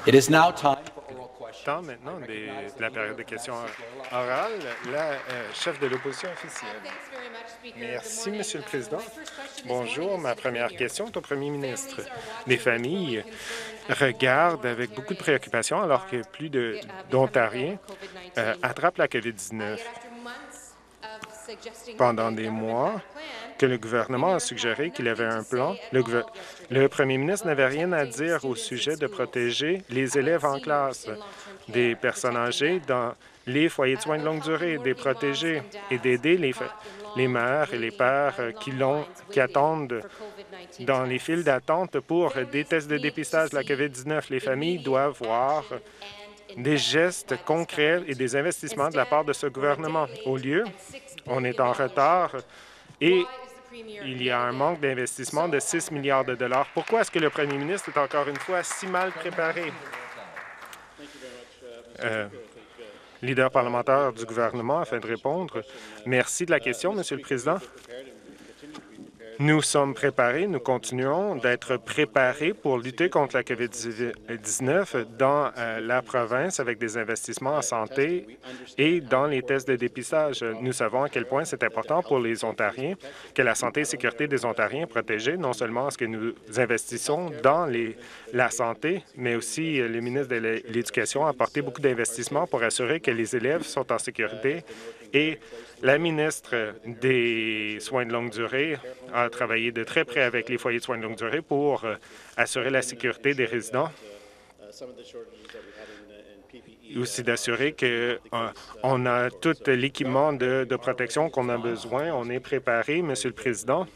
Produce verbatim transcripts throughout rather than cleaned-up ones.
It is now time for oral questions. Temps maintenant des- de la période de questions orales, la euh, chef de l'opposition officielle. Merci, Monsieur le Président. Bonjour. Ma première question est au Premier ministre. Les familles regardent avec beaucoup de préoccupation alors que plus de- d'Ontariens euh, attrapent la COVID dix-neuf. Pendant des mois que le gouvernement a suggéré qu'il avait un plan, le, gouver- le premier ministre n'avait rien à dire au sujet de protéger les élèves en classe, des personnes âgées dans les foyers de soins de longue durée, des protégés et d'aider les, fa- les mères et les pères euh, qui, l'ont- qui attendent dans les files d'attente pour des tests de dépistage de la COVID dix-neuf. Les familles doivent voir des gestes concrets et des investissements de la part de ce gouvernement. Au lieu, on est en retard et il y a un manque d'investissement de six milliards de dollars. Pourquoi est-ce que le premier ministre est encore une fois si mal préparé? Euh, leader parlementaire du gouvernement, afin de répondre. Merci de la question, Monsieur le Président. Nous sommes préparés, nous continuons d'être préparés pour lutter contre la COVID dix-neuf dans euh, la province avec des investissements en santé et dans les tests de dépistage. Nous savons à quel point c'est important pour les Ontariens que la santé et la sécurité des Ontariens est protégée, non seulement ce que nous investissons dans les, la santé, mais aussi euh, le ministre de l'Éducation a apporté beaucoup d'investissements pour assurer que les élèves sont en sécurité et la ministre des Soins de longue durée a travaillé de très près avec les foyers de soins de longue durée pour euh, assurer la sécurité des résidents et aussi d'assurer qu'on euh, a tout l'équipement de, de protection qu'on a besoin. On est préparé, Monsieur le Président.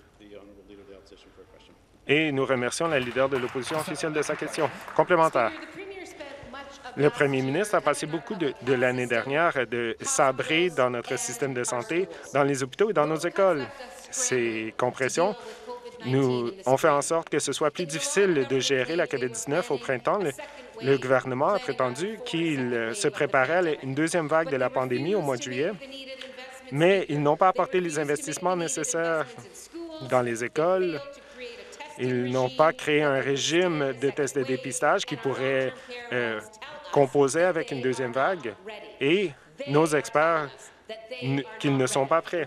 Et nous remercions la leader de l'opposition officielle de sa question. Complémentaire. Le premier ministre a passé beaucoup de, de l'année dernière de sabrer dans notre système de santé, dans les hôpitaux et dans nos écoles. Ces compressions nous ont fait en sorte que ce soit plus difficile de gérer la COVID dix-neuf au printemps. Le, le gouvernement a prétendu qu'il se préparait à une deuxième vague de la pandémie au mois de juillet, mais ils n'ont pas apporté les investissements nécessaires dans les écoles. Ils n'ont pas créé un régime de tests de dépistage qui pourrait euh, composer avec une deuxième vague et nos experts qu'ils ne sont pas prêts.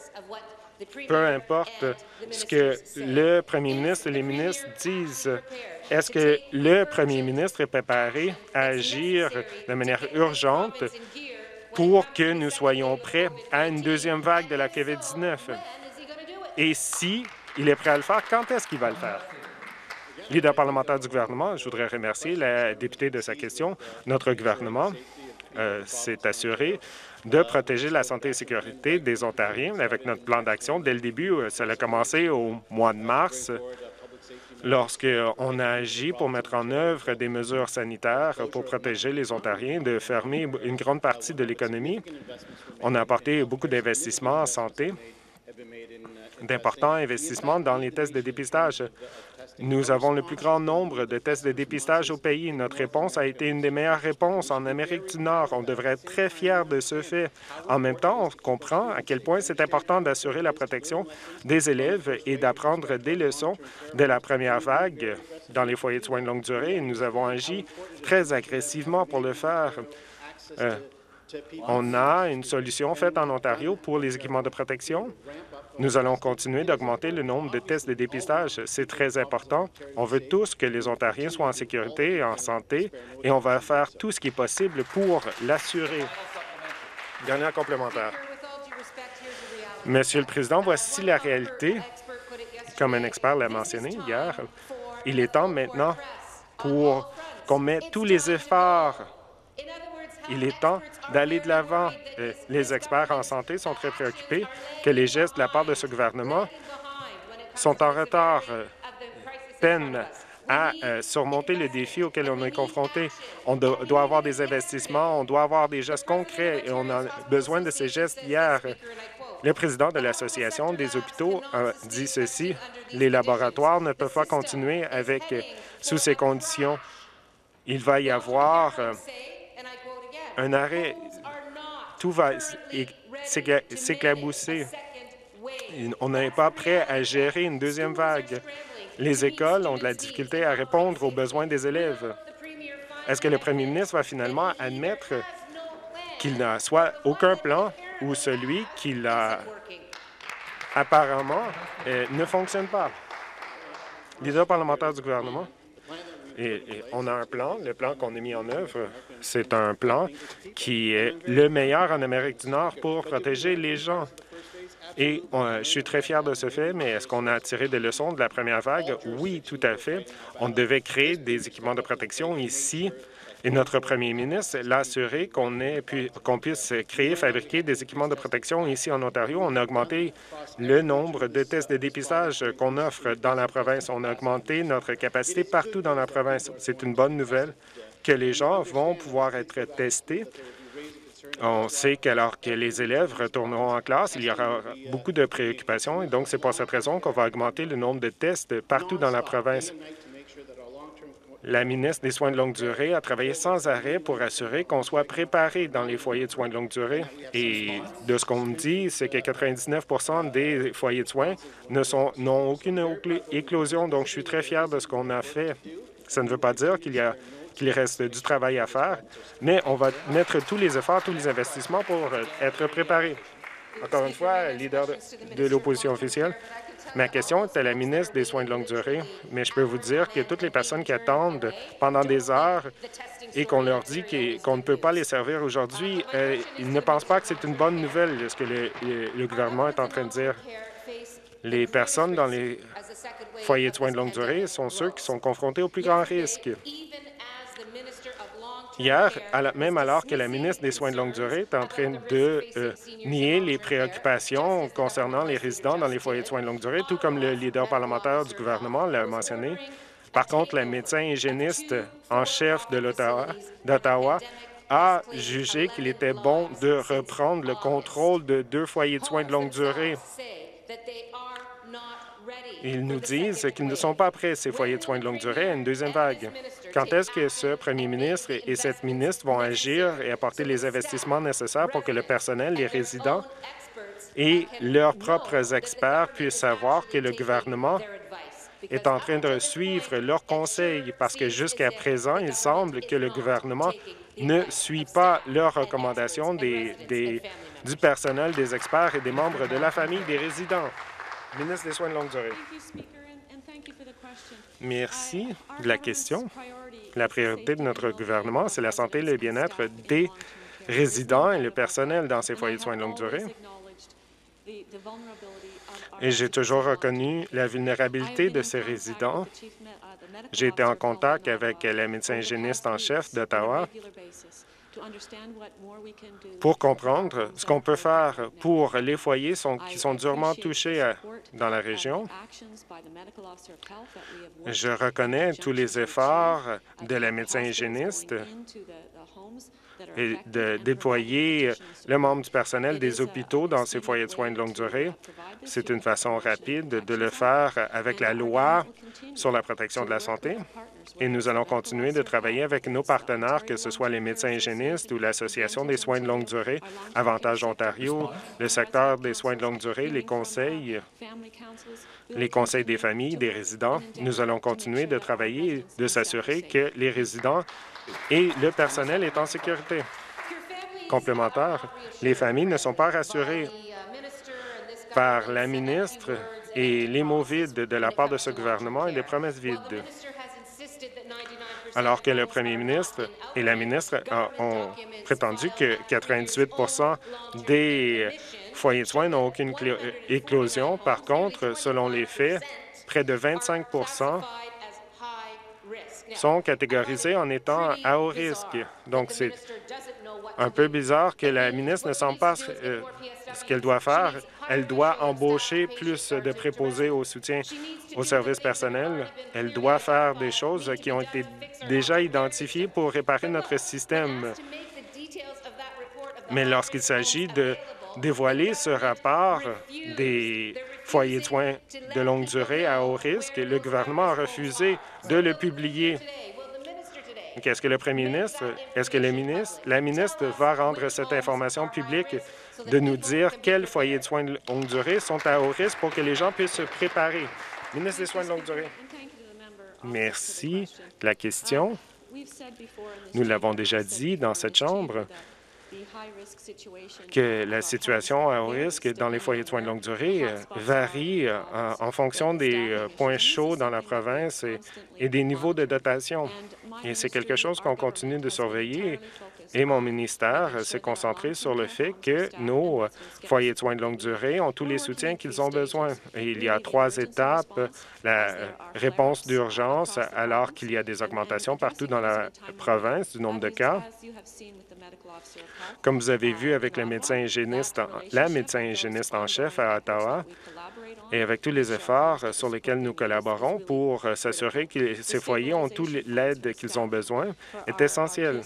Peu importe ce que le premier ministre et les ministres disent, est-ce que le premier ministre est préparé à agir de manière urgente pour que nous soyons prêts à une deuxième vague de la COVID dix-neuf? Et si il est prêt à le faire, quand est-ce qu'il va le faire? Leader parlementaire du gouvernement, je voudrais remercier la députée de sa question. Notre gouvernement euh, s'est assuré de protéger la santé et la sécurité des Ontariens avec notre plan d'action. Dès le début, ça a commencé au mois de mars, lorsqu'on a agi pour mettre en œuvre des mesures sanitaires pour protéger les Ontariens, de fermer une grande partie de l'économie. On a apporté beaucoup d'investissements en santé, d'importants investissements dans les tests de dépistage. Nous avons le plus grand nombre de tests de dépistage au pays. Notre réponse a été une des meilleures réponses en Amérique du Nord. On devrait être très fiers de ce fait. En même temps, on comprend à quel point c'est important d'assurer la protection des élèves et d'apprendre des leçons de la première vague dans les foyers de soins de longue durée. Et nous avons agi très agressivement pour le faire. Euh, on a une solution faite en Ontario pour les équipements de protection. Nous allons continuer d'augmenter le nombre de tests de dépistage. C'est très important. On veut tous que les Ontariens soient en sécurité et en santé, et on va faire tout ce qui est possible pour l'assurer. Dernier complémentaire. Monsieur le Président, voici la réalité. Comme un expert l'a mentionné hier, il est temps maintenant pour qu'on mette tous les efforts. Il est temps d'aller de l'avant. Les experts en santé sont très préoccupés que les gestes de la part de ce gouvernement sont en retard, peinent à euh, surmonter le défi auquel on est confronté. On do doit avoir des investissements, on doit avoir des gestes concrets et on a besoin de ces gestes hier. Le président de l'Association des hôpitaux a dit ceci: les laboratoires ne peuvent pas continuer avec sous ces conditions. Il va y avoir euh, un arrêt. Tout va s'éclabousser. On n'est pas prêt à gérer une deuxième vague. Les écoles ont de la difficulté à répondre aux besoins des élèves. Est-ce que le premier ministre va finalement admettre qu'il n'a soit aucun plan ou celui qu'il a apparemment euh, ne fonctionne pas? Leader parlementaire du gouvernement. Et, et on a un plan. Le plan qu'on a mis en œuvre, c'est un plan qui est le meilleur en Amérique du Nord pour protéger les gens. Et on, je suis très fier de ce fait, mais est-ce qu'on a tiré des leçons de la première vague? Oui, tout à fait. On devait créer des équipements de protection ici. Et notre premier ministre l'a assuré qu'on pu, qu'on puisse créer, fabriquer des équipements de protection ici en Ontario. On a augmenté le nombre de tests de dépistage qu'on offre dans la province. On a augmenté notre capacité partout dans la province. C'est une bonne nouvelle que les gens vont pouvoir être testés. On sait qu'alors que les élèves retourneront en classe, il y aura beaucoup de préoccupations et donc c'est pour cette raison qu'on va augmenter le nombre de tests partout dans la province. La ministre des Soins de longue durée a travaillé sans arrêt pour assurer qu'on soit préparé dans les foyers de soins de longue durée. Et de ce qu'on me dit, c'est que quatre-vingt-dix-neuf pour cent des foyers de soins ne sont n'ont aucune éclosion. Donc, je suis très fier de ce qu'on a fait. Ça ne veut pas dire qu'il y a qu'il reste du travail à faire, mais on va mettre tous les efforts, tous les investissements pour être préparés. Encore une fois, leader de, de l'opposition officielle, ma question est à la ministre des Soins de longue durée, mais je peux vous dire que toutes les personnes qui attendent pendant des heures et qu'on leur dit qu'on ne peut pas les servir aujourd'hui, euh, ils ne pensent pas que c'est une bonne nouvelle, ce que le, le, le gouvernement est en train de dire. Les personnes dans les foyers de soins de longue durée sont ceux qui sont confrontés au plus grand risque. Hier, même alors que la ministre des Soins de longue durée est en train de euh, nier les préoccupations concernant les résidents dans les foyers de soins de longue durée, tout comme le leader parlementaire du gouvernement l'a mentionné. Par contre, la médecin hygiéniste en chef de d'Ottawa a jugé qu'il était bon de reprendre le contrôle de deux foyers de soins de longue durée. Ils nous disent qu'ils ne sont pas prêts, ces foyers de soins de longue durée, à une deuxième vague. Quand est-ce que ce premier ministre et cette ministre vont agir et apporter les investissements nécessaires pour que le personnel, les résidents et leurs propres experts puissent savoir que le gouvernement est en train de suivre leurs conseils? Parce que jusqu'à présent, il semble que le gouvernement ne suit pas leurs recommandations des, des, du personnel, des experts et des membres de la famille des résidents. Ministre des Soins de longue durée. Merci de la question. La priorité de notre gouvernement, c'est la santé et le bien-être des résidents et le personnel dans ces foyers de soins de longue durée. Et j'ai toujours reconnu la vulnérabilité de ces résidents. J'ai été en contact avec la médecin hygiéniste en chef d'Ottawa pour comprendre ce qu'on peut faire pour les foyers sont, qui sont durement touchés à, dans la région. Je reconnais tous les efforts de la médecin hygiéniste et de déployer le membre du personnel des hôpitaux dans ces foyers de soins de longue durée. C'est une façon rapide de le faire avec la loi sur la protection de la santé. Et nous allons continuer de travailler avec nos partenaires, que ce soit les médecins hygiénistes ou l'Association des soins de longue durée, Avantage Ontario, le secteur des soins de longue durée, les conseils, les conseils des familles, des résidents. Nous allons continuer de travailler et de s'assurer que les résidents et le personnel est en sécurité. Complémentaire, les familles ne sont pas rassurées par la ministre et les mots vides de la part de ce gouvernement et les promesses vides. Alors que le premier ministre et la ministre ont prétendu que quatre-vingt-dix-huit pour cent des foyers de soins n'ont aucune éclosion. Par contre, selon les faits, près de vingt-cinq pour cent sont catégorisés en étant à haut risque. Donc, c'est un peu bizarre que la ministre ne semble pas euh, ce qu'elle doit faire. Elle doit embaucher plus de préposés au soutien aux services personnels. Elle doit faire des choses qui ont été déjà identifiées pour réparer notre système. Mais lorsqu'il s'agit de dévoiler ce rapport des foyers de soins de longue durée à haut risque, le gouvernement a refusé de le publier. Qu'est-ce que le premier ministre, est-ce que le ministre, la ministre va rendre cette information publique, de nous dire quels foyers de soins de longue durée sont à haut risque pour que les gens puissent se préparer? Ministre des Soins de longue durée. Merci de la question. Nous l'avons déjà dit dans cette Chambre que la situation à haut risque dans les foyers de soins de longue durée euh, varie euh, en, en fonction des euh, points chauds dans la province et, et des niveaux de dotation. Et c'est quelque chose qu'on continue de surveiller. Et mon ministère s'est concentré sur le fait que nos foyers de soins de longue durée ont tous les soutiens qu'ils ont besoin. Et il y a trois étapes. La réponse d'urgence, alors qu'il y a des augmentations partout dans la province du nombre de cas. Comme vous avez vu avec le médecin hygiéniste, la médecin hygiéniste en chef à Ottawa, et avec tous les efforts sur lesquels nous collaborons pour s'assurer que ces foyers ont toute l'aide qu'ils ont besoin, est essentiel.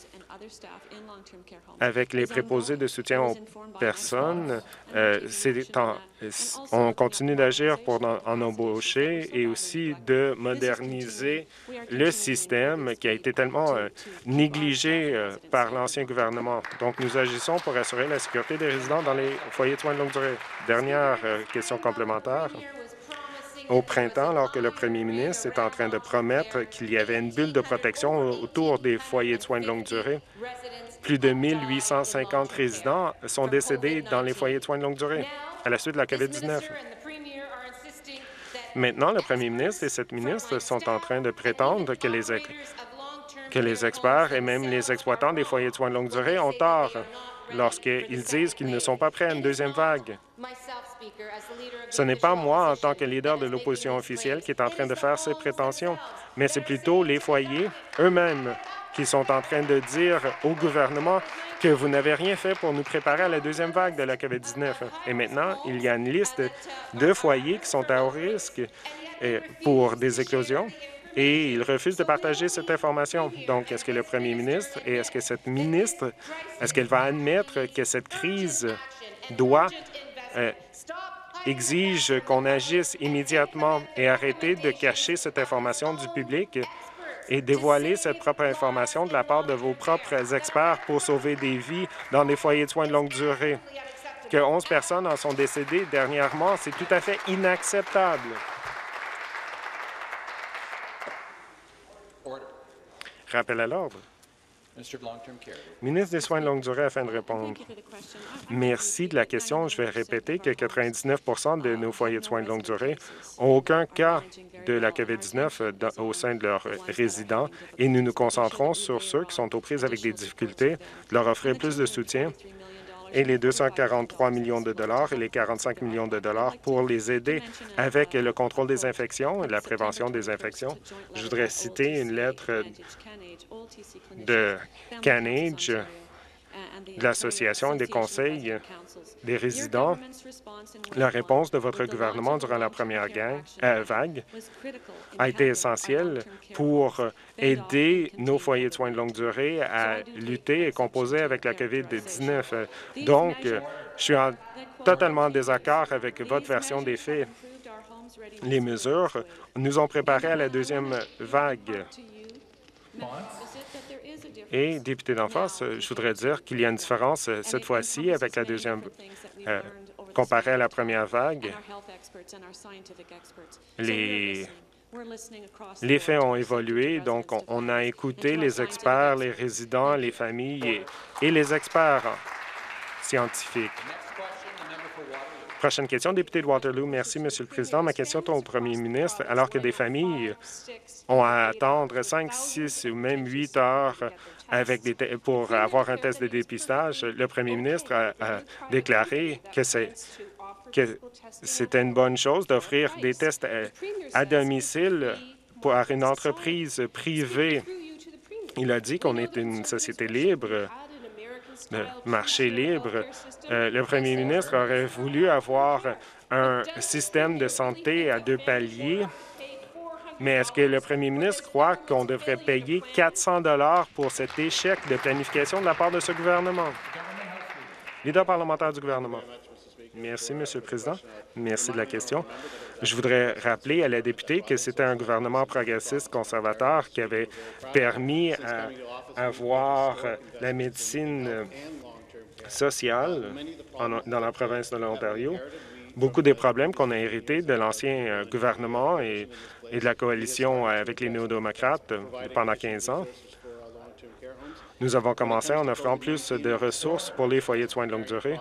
Avec les préposés de soutien aux personnes, euh, en, on continue d'agir pour en, en embaucher et aussi de moderniser le système qui a été tellement euh, négligé euh, par l'ancien gouvernement. Donc, nous agissons pour assurer la sécurité des résidents dans les foyers de soins de longue durée. Dernière euh, question complémentaire. Au printemps, alors que le premier ministre est en train de promettre qu'il y avait une bulle de protection autour des foyers de soins de longue durée, plus de mille huit cent cinquante résidents sont décédés dans les foyers de soins de longue durée à la suite de la COVID dix-neuf. Maintenant, le premier ministre et cette ministre sont en train de prétendre que les, que les experts et même les exploitants des foyers de soins de longue durée ont tort lorsqu'ils disent qu'ils ne sont pas prêts à une deuxième vague. Ce n'est pas moi, en tant que leader de l'opposition officielle, qui est en train de faire ces prétentions, mais c'est plutôt les foyers eux-mêmes qui sont en train de dire au gouvernement que vous n'avez rien fait pour nous préparer à la deuxième vague de la COVID dix-neuf. Et maintenant, il y a une liste de foyers qui sont à haut risque pour des éclosions et ils refusent de partager cette information. Donc, est-ce que le premier ministre et est-ce que cette ministre, est-ce qu'elle va admettre que cette crise doit euh, exige qu'on agisse immédiatement et arrêter de cacher cette information du public et dévoiler cette propre information de la part de vos propres experts pour sauver des vies dans des foyers de soins de longue durée. Que onze personnes en sont décédées dernièrement, c'est tout à fait inacceptable. Rappel à l'ordre. Ministre des Soins de longue durée, afin de répondre. Merci de la question. Je vais répéter que quatre-vingt-dix-neuf pour cent de nos foyers de soins de longue durée n'ont aucun cas de la COVID dix-neuf au sein de leurs résidents et nous nous concentrons sur ceux qui sont aux prises avec des difficultés, de leur offrir plus de soutien et les deux cent quarante-trois millions de dollars et les quarante-cinq millions de dollars pour les aider avec le contrôle des infections et la prévention des infections. Je voudrais citer une lettre de Canage, de l'Association des conseils des résidents. La réponse de votre gouvernement durant la première gang, euh, vague a été essentielle pour aider nos foyers de soins de longue durée à lutter et composer avec la COVID dix-neuf. Donc, je suis en totalement en désaccord avec votre version des faits. Les mesures nous ont préparés à la deuxième vague. Et, député d'en face, je voudrais dire qu'il y a une différence cette fois-ci avec la deuxième, euh, comparée à la première vague. Les, les faits ont évolué, donc on, on a écouté les experts, les résidents, les familles et, et les experts scientifiques. Prochaine question, député de Waterloo. Merci, Monsieur le Président. Ma question est au premier ministre. Alors que des familles ont à attendre cinq, six ou même huit heures avec des pour avoir un test de dépistage, le premier ministre a, a déclaré que c'est que c'était une bonne chose d'offrir des tests à, à domicile par une entreprise privée. Il a dit qu'on est une société libre, de marché libre. Euh, le premier ministre aurait voulu avoir un système de santé à deux paliers, mais est-ce que le premier ministre croit qu'on devrait payer quatre cents dollars pour cet échec de planification de la part de ce gouvernement? Leader parlementaire du gouvernement. Merci, Monsieur le Président. Merci de la question. Je voudrais rappeler à la députée que c'était un gouvernement progressiste conservateur qui avait permis à avoir la médecine sociale en, dans la province de l'Ontario. Beaucoup des problèmes qu'on a hérités de l'ancien gouvernement et et de la coalition avec les néo-démocrates pendant quinze ans. Nous avons commencé en offrant plus de ressources pour les foyers de soins de longue durée.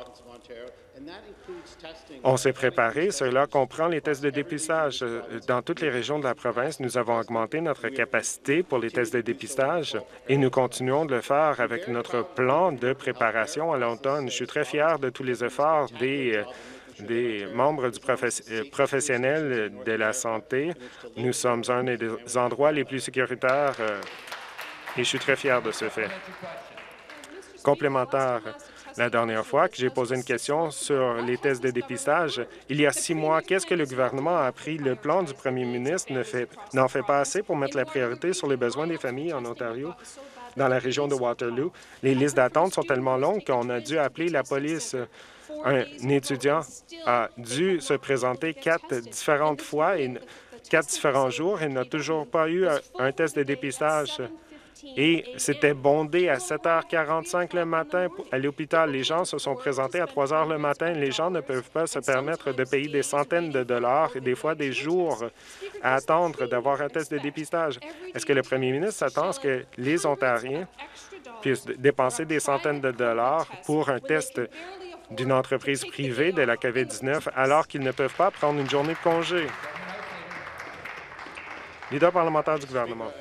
On s'est préparé. Cela comprend les tests de dépistage. Dans toutes les régions de la province, nous avons augmenté notre capacité pour les tests de dépistage et nous continuons de le faire avec notre plan de préparation à l'automne. Je suis très fier de tous les efforts des, des membres du professionnel de la santé. Nous sommes un des endroits les plus sécuritaires et je suis très fier de ce fait. Complémentaire. La dernière fois que j'ai posé une question sur les tests de dépistage, il y a six mois, qu'est-ce que le gouvernement a appris? Le plan du premier ministre n'en fait, n'en fait pas assez pour mettre la priorité sur les besoins des familles en Ontario. Dans la région de Waterloo, les listes d'attente sont tellement longues qu'on a dû appeler la police. Un étudiant a dû se présenter quatre différentes fois et quatre différents jours et n'a toujours pas eu un, un test de dépistage. Et c'était bondé à sept heures quarante-cinq le matin à l'hôpital. Les gens se sont présentés à trois heures le matin. Les gens ne peuvent pas se permettre de payer des centaines de dollars et des fois des jours à attendre d'avoir un test de dépistage. Est-ce que le premier ministre s'attend à ce que les Ontariens puissent dépenser des centaines de dollars pour un test d'une entreprise privée de la COVID dix-neuf alors qu'ils ne peuvent pas prendre une journée de congé? Leader parlementaire du gouvernement.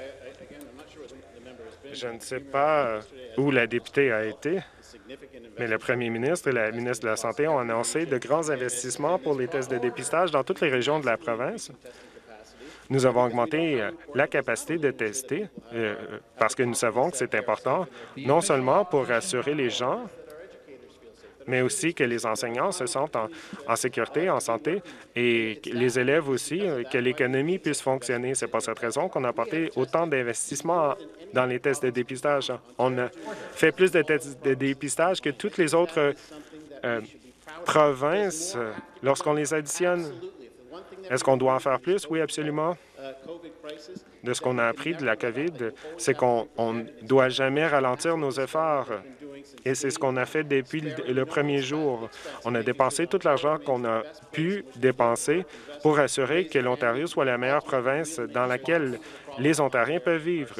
Je ne sais pas où la députée a été, mais le premier ministre et la ministre de la Santé ont annoncé de grands investissements pour les tests de dépistage dans toutes les régions de la province. Nous avons augmenté la capacité de tester euh, parce que nous savons que c'est important, non seulement pour rassurer les gens, mais aussi que les enseignants se sentent en, en sécurité, en santé, et les élèves aussi, que l'économie puisse fonctionner. C'est pour cette raison qu'on a apporté autant d'investissements dans les tests de dépistage. On a fait plus de tests de dépistage que toutes les autres euh, provinces lorsqu'on les additionne. Est-ce qu'on doit en faire plus? Oui, absolument. De ce qu'on a appris de la COVID, c'est qu'on ne doit jamais ralentir nos efforts. Et c'est ce qu'on a fait depuis le premier jour. On a dépensé tout l'argent qu'on a pu dépenser pour assurer que l'Ontario soit la meilleure province dans laquelle les Ontariens peuvent vivre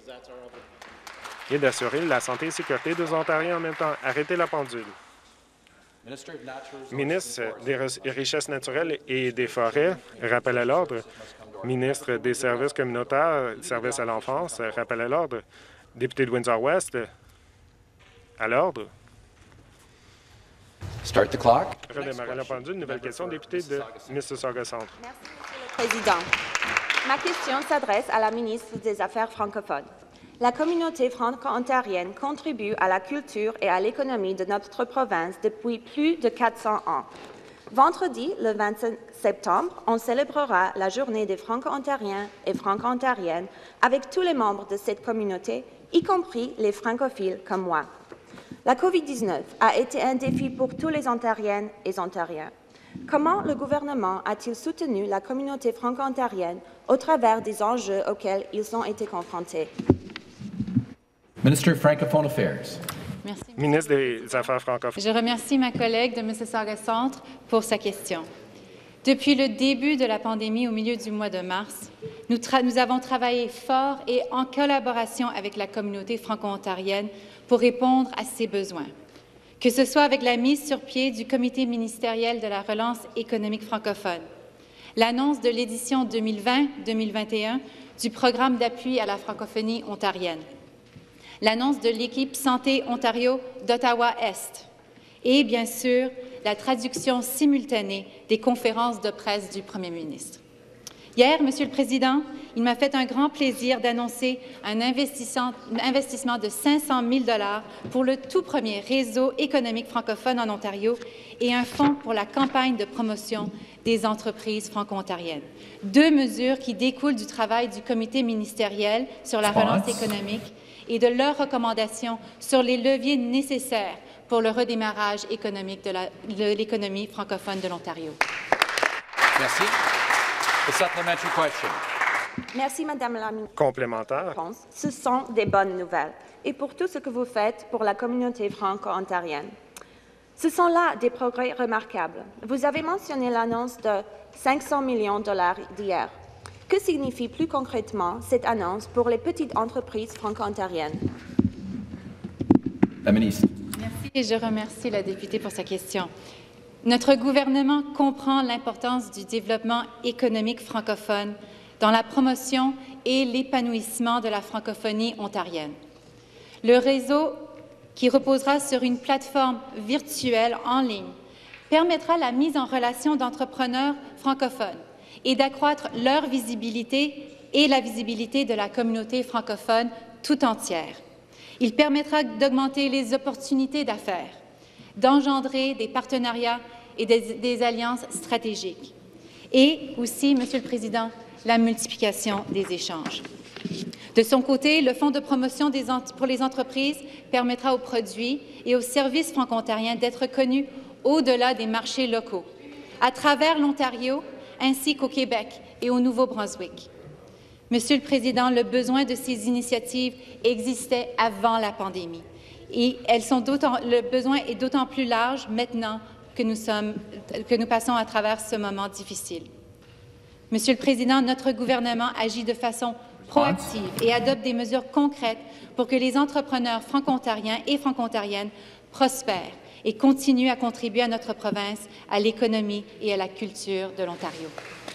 et d'assurer la santé et la sécurité des Ontariens en même temps. Arrêtez la pendule. Ministre des Richesses naturelles et des Forêts, rappel à l'ordre. Ministre des Services communautaires, services à l'enfance, rappel à l'ordre. Député de Windsor-West, à l'ordre. Start the clock. Redémarrer la pendule. Nouvelle question, député de Mississauga Centre. Merci, Monsieur le Président. Ma question s'adresse à la ministre des Affaires francophones. La communauté franco-ontarienne contribue à la culture et à l'économie de notre province depuis plus de quatre cents ans. Vendredi, le vingt-cinq septembre, on célébrera la journée des Franco-Ontariens et Franco-Ontariennes avec tous les membres de cette communauté, y compris les francophiles comme moi. La COVID dix-neuf a été un défi pour tous les Ontariennes et Ontariens. Comment le gouvernement a-t-il soutenu la communauté franco-ontarienne au travers des enjeux auxquels ils ont été confrontés? Minister of Francophone Affairs. Merci. Ministre des Affaires francophones. Je remercie ma collègue de Mississauga Centre pour sa question. Depuis le début de la pandémie au milieu du mois de mars, nous, nous avons travaillé fort et en collaboration avec la communauté franco-ontarienne pour répondre à ses besoins. Que ce soit avec la mise sur pied du Comité ministériel de la relance économique francophone, l'annonce de l'édition deux mille vingt deux mille vingt et un du programme d'appui à la francophonie ontarienne, l'annonce de l'équipe Santé Ontario d'Ottawa-Est et, bien sûr, la traduction simultanée des conférences de presse du Premier ministre. Hier, Monsieur le Président, il m'a fait un grand plaisir d'annoncer un investissement, un investissement de cinq cent mille dollars pour le tout premier réseau économique francophone en Ontario et un fonds pour la campagne de promotion des entreprises franco-ontariennes. Deux mesures qui découlent du travail du comité ministériel sur la relance économique et de leurs recommandations sur les leviers nécessaires pour le redémarrage économique de l'économie francophone de l'Ontario. Merci. A supplementary question. Merci, Madame la ministre. Complémentaire. Ce sont des bonnes nouvelles et pour tout ce que vous faites pour la communauté franco-ontarienne. Ce sont là des progrès remarquables. Vous avez mentionné l'annonce de cinq cents millions de dollars d'hier. Que signifie plus concrètement cette annonce pour les petites entreprises franco-ontariennes? La ministre. Merci et je remercie la députée pour sa question. Notre gouvernement comprend l'importance du développement économique francophone dans la promotion et l'épanouissement de la francophonie ontarienne. Le réseau, qui reposera sur une plateforme virtuelle en ligne, permettra la mise en relation d'entrepreneurs francophones et d'accroître leur visibilité et la visibilité de la communauté francophone tout entière. Il permettra d'augmenter les opportunités d'affaires, d'engendrer des partenariats et des, des alliances stratégiques. Et aussi, Monsieur le Président, la multiplication des échanges. De son côté, le Fonds de promotion des pour les entreprises permettra aux produits et aux services franco-ontariens d'être connus au-delà des marchés locaux, à travers l'Ontario ainsi qu'au Québec et au Nouveau-Brunswick. Monsieur le Président, le besoin de ces initiatives existait avant la pandémie et elles sont le besoin est d'autant plus large maintenant que nous, sommes, que nous passons à travers ce moment difficile. Monsieur le Président, notre gouvernement agit de façon proactive et adopte des mesures concrètes pour que les entrepreneurs franco-ontariens et franco-ontariennes prospèrent et continuent à contribuer à notre province, à l'économie et à la culture de l'Ontario.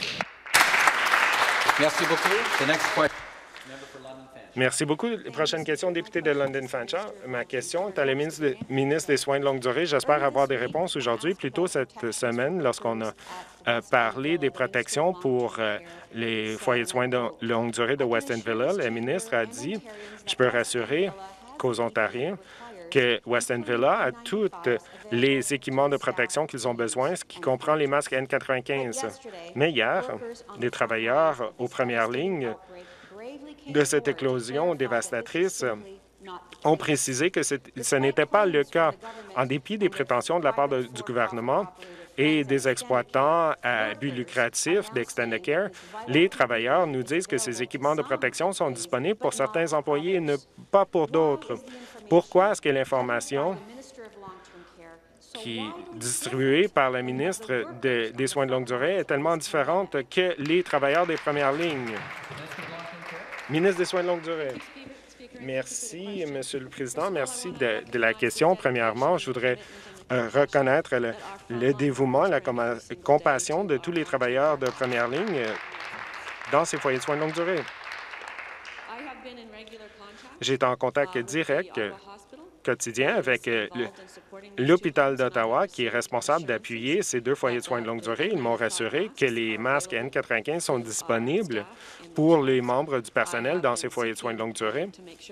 Merci beaucoup. The next question. Merci beaucoup. Prochaine question, député de London Fanshawe. Ma question est à la ministre, de, ministre des Soins de longue durée. J'espère avoir des réponses aujourd'hui. Plus tôt cette semaine, lorsqu'on a euh, parlé des protections pour euh, les foyers de soins de longue durée de Weston Villa, la ministre a dit « Je peux rassurer qu'aux Ontariens que Weston Villa a tous les équipements de protection qu'ils ont besoin, ce qui comprend les masques N quatre-vingt-quinze. » Mais hier, les travailleurs aux premières lignes de cette éclosion dévastatrice ont précisé que ce n'était pas le cas. En dépit des prétentions de la part de, du gouvernement et des exploitants à but lucratif d'Extendicare, les travailleurs nous disent que ces équipements de protection sont disponibles pour certains employés et ne pas pour d'autres. Pourquoi est-ce que l'information qui est distribuée par la ministre de, des Soins de longue durée est tellement différente que les travailleurs des premières lignes? Ministre des Soins de longue durée. Merci, Monsieur le Président. Merci de, de la question. Premièrement, je voudrais euh, reconnaître le, le dévouement, la compassion de tous les travailleurs de première ligne euh, dans ces foyers de soins de longue durée. J'ai été en contact direct euh, quotidien avec euh, l'hôpital d'Ottawa, qui est responsable d'appuyer ces deux foyers de soins de longue durée. Ils m'ont rassuré que les masques N quatre-vingt-quinze sont disponibles pour les membres du personnel dans ces foyers de soins de longue durée.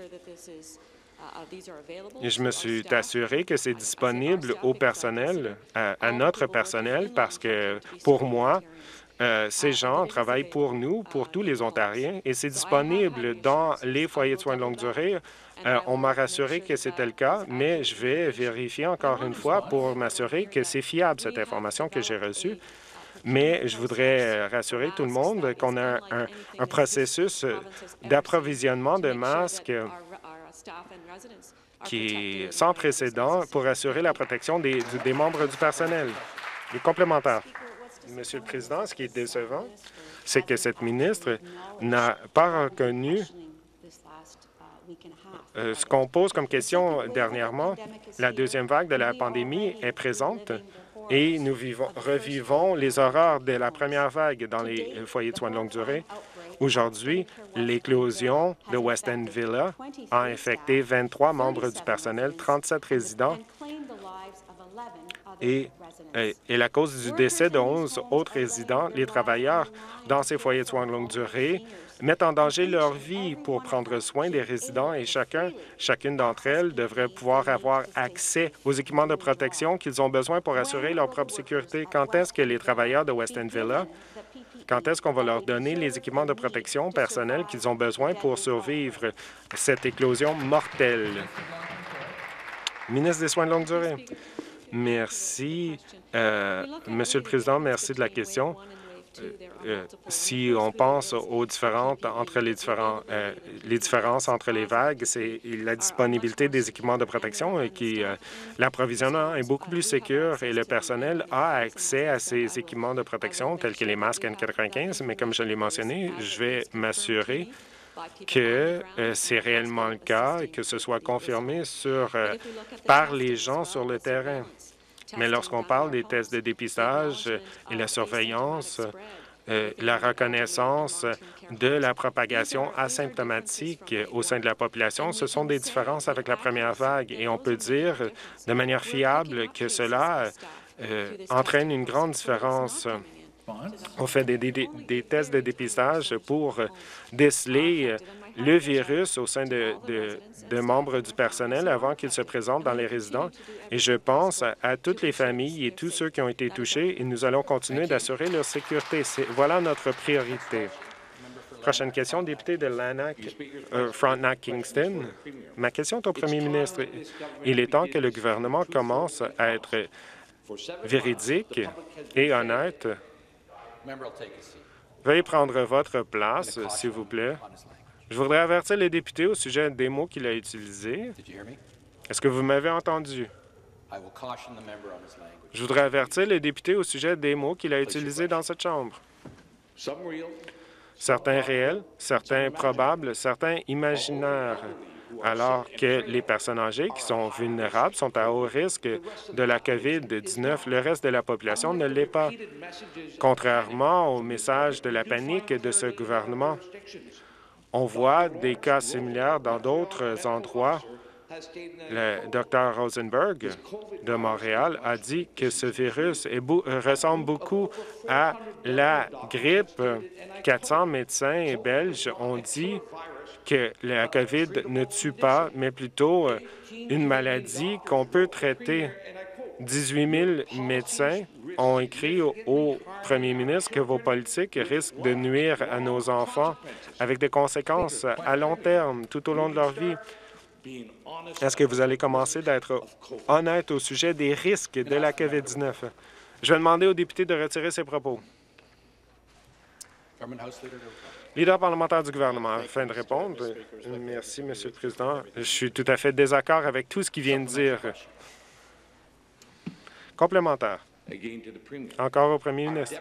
Et je me suis assuré que c'est disponible au personnel, à, à notre personnel, parce que pour moi, Euh, ces gens travaillent pour nous, pour tous les Ontariens, et c'est disponible dans les foyers de soins de longue durée. Euh, on m'a rassuré que c'était le cas, mais je vais vérifier encore une fois pour m'assurer que c'est fiable, cette information que j'ai reçue. Mais je voudrais rassurer tout le monde qu'on a un, un processus d'approvisionnement de masques qui est sans précédent pour assurer la protection des, des membres du personnel. Les complémentaires. Monsieur le Président, ce qui est décevant, c'est que cette ministre n'a pas reconnu euh, ce qu'on pose comme question dernièrement. La deuxième vague de la pandémie est présente et nous vivons, revivons les horreurs de la première vague dans les foyers de soins de longue durée. Aujourd'hui, l'éclosion de Weston Villa a infecté vingt-trois membres du personnel, trente-sept résidents et est la cause du décès de onze autres résidents. Les travailleurs dans ces foyers de soins de longue durée mettent en danger leur vie pour prendre soin des résidents et chacun, chacune d'entre elles devrait pouvoir avoir accès aux équipements de protection qu'ils ont besoin pour assurer leur propre sécurité. Quand est-ce que les travailleurs de Weston Villa, quand est-ce qu'on va leur donner les équipements de protection personnelle qu'ils ont besoin pour survivre cette éclosion mortelle? Ministre des Soins de longue durée. Merci, euh, Monsieur le Président, merci de la question. euh, si on pense aux différentes entre les différents euh, les différences entre les vagues, c'est la disponibilité des équipements de protection et qui euh, l'approvisionnement est beaucoup plus sécur et le personnel a accès à ces équipements de protection tels que les masques N quatre-vingt-quinze, mais comme je l'ai mentionné, je vais m'assurer que euh, c'est réellement le cas et que ce soit confirmé sur, euh, par les gens sur le terrain. Mais lorsqu'on parle des tests de dépistage et la surveillance, euh, la reconnaissance de la propagation asymptomatique au sein de la population, ce sont des différences avec la première vague et on peut dire de manière fiable que cela euh, entraîne une grande différence. On fait des, des, des tests de dépistage pour déceler le virus au sein de, de, de membres du personnel avant qu'ils se présentent dans les résidents. Et je pense à, à toutes les familles et tous ceux qui ont été touchés et nous allons continuer d'assurer leur sécurité. Voilà notre priorité. Prochaine question, député de Lanark, euh, Frontenac-Kingston. Ma question est au premier ministre. Il est temps que le gouvernement commence à être véridique et honnête. Veuillez prendre votre place, s'il vous plaît. Je voudrais avertir le député au sujet des mots qu'il a utilisés. Est-ce que vous m'avez entendu? Je voudrais avertir le député au sujet des mots qu'il a utilisés dans cette Chambre. Certains réels, certains probables, certains imaginaires, alors que les personnes âgées qui sont vulnérables sont à haut risque de la COVID dix-neuf. Le reste de la population ne l'est pas. Contrairement au message de la panique de ce gouvernement, on voit des cas similaires dans d'autres endroits. Le docteur Rosenberg de Montréal a dit que ce virus est beau, ressemble beaucoup à la grippe. quatre cents médecins belges ont dit que la COVID ne tue pas, mais plutôt une maladie qu'on peut traiter. dix-huit mille médecins ont écrit au, au premier ministre que vos politiques risquent de nuire à nos enfants avec des conséquences à long terme, tout au long de leur vie. Est-ce que vous allez commencer d'être honnête au sujet des risques de la COVID dix-neuf? Je vais demander au député de retirer ses propos. Leader parlementaire du gouvernement, afin de répondre. Merci, Monsieur le Président. Je suis tout à fait désaccord avec tout ce qu'il vient de dire. Complémentaire. Encore au premier ministre.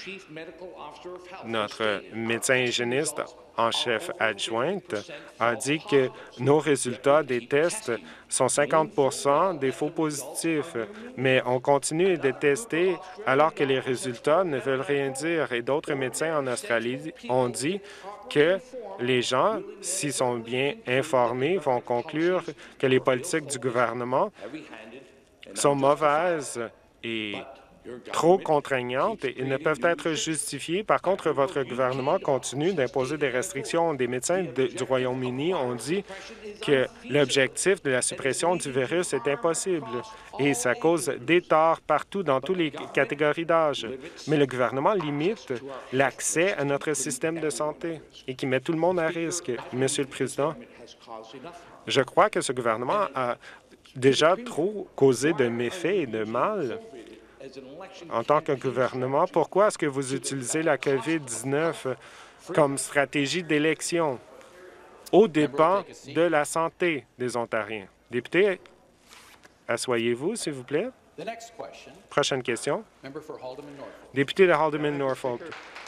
Notre médecin hygiéniste en chef adjointe a dit que nos résultats des tests sont cinquante pour cent des faux positifs, mais on continue de tester alors que les résultats ne veulent rien dire. Et d'autres médecins en Australie ont dit que les gens, s'ils sont bien informés, vont conclure que les politiques du gouvernement sont mauvaises et trop contraignantes et ne peuvent être justifiées. Par contre, votre gouvernement continue d'imposer des restrictions. Des médecins de, du Royaume-Uni ont dit que l'objectif de la suppression du virus est impossible et ça cause des torts partout dans toutes les catégories d'âge. Mais le gouvernement limite l'accès à notre système de santé et qui met tout le monde à risque. Monsieur le Président, je crois que ce gouvernement a déjà trop causé de méfaits et de mal. En tant que gouvernement, pourquoi est-ce que vous utilisez la COVID dix-neuf comme stratégie d'élection aux dépens de la santé des Ontariens? Député, asseyez-vous, s'il vous plaît. Prochaine question. Député de Haldimand-Norfolk.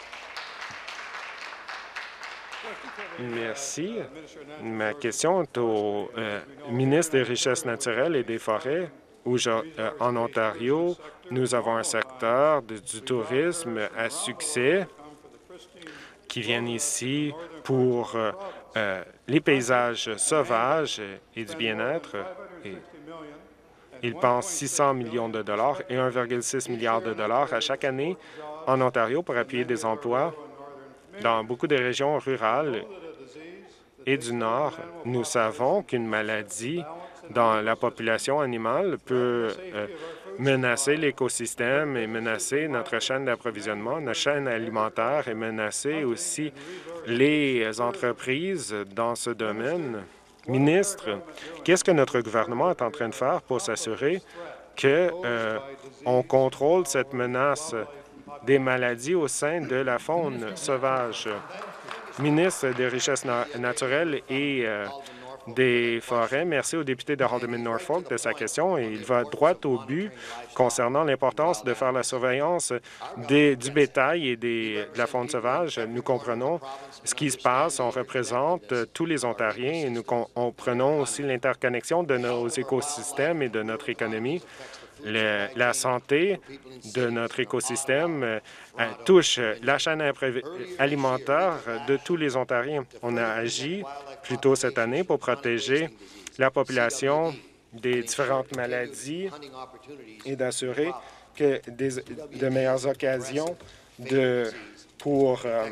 Merci. Ma question est au euh, ministre des Richesses naturelles et des Forêts. Où je, euh, en Ontario, nous avons un secteur de, du tourisme à succès qui viennent ici pour euh, euh, les paysages sauvages et du bien-être. Ils pensent six cents millions de dollars et un virgule six milliard de dollars à chaque année en Ontario pour appuyer des emplois dans beaucoup de régions rurales et du Nord. Nous savons qu'une maladie dans la population animale peut euh, menacer l'écosystème et menacer notre chaîne d'approvisionnement, notre chaîne alimentaire et menacer aussi les entreprises dans ce domaine. Ministre, qu'est-ce que notre gouvernement est en train de faire pour s'assurer qu'on euh, contrôle cette menace des maladies au sein de la faune sauvage. Ministre des Richesses na naturelles et euh, des Forêts, merci au député de Haldimand-Norfolk de sa question et il va droit au but concernant l'importance de faire la surveillance des, du bétail et des, de la faune sauvage. Nous comprenons ce qui se passe, on représente tous les Ontariens et nous comprenons aussi l'interconnexion de nos écosystèmes et de notre économie. Le, la santé de notre écosystème euh, touche la chaîne alimentaire de tous les Ontariens. On a agi plus tôt cette année pour protéger la population des différentes maladies et d'assurer que des, de meilleures occasions de, pour euh,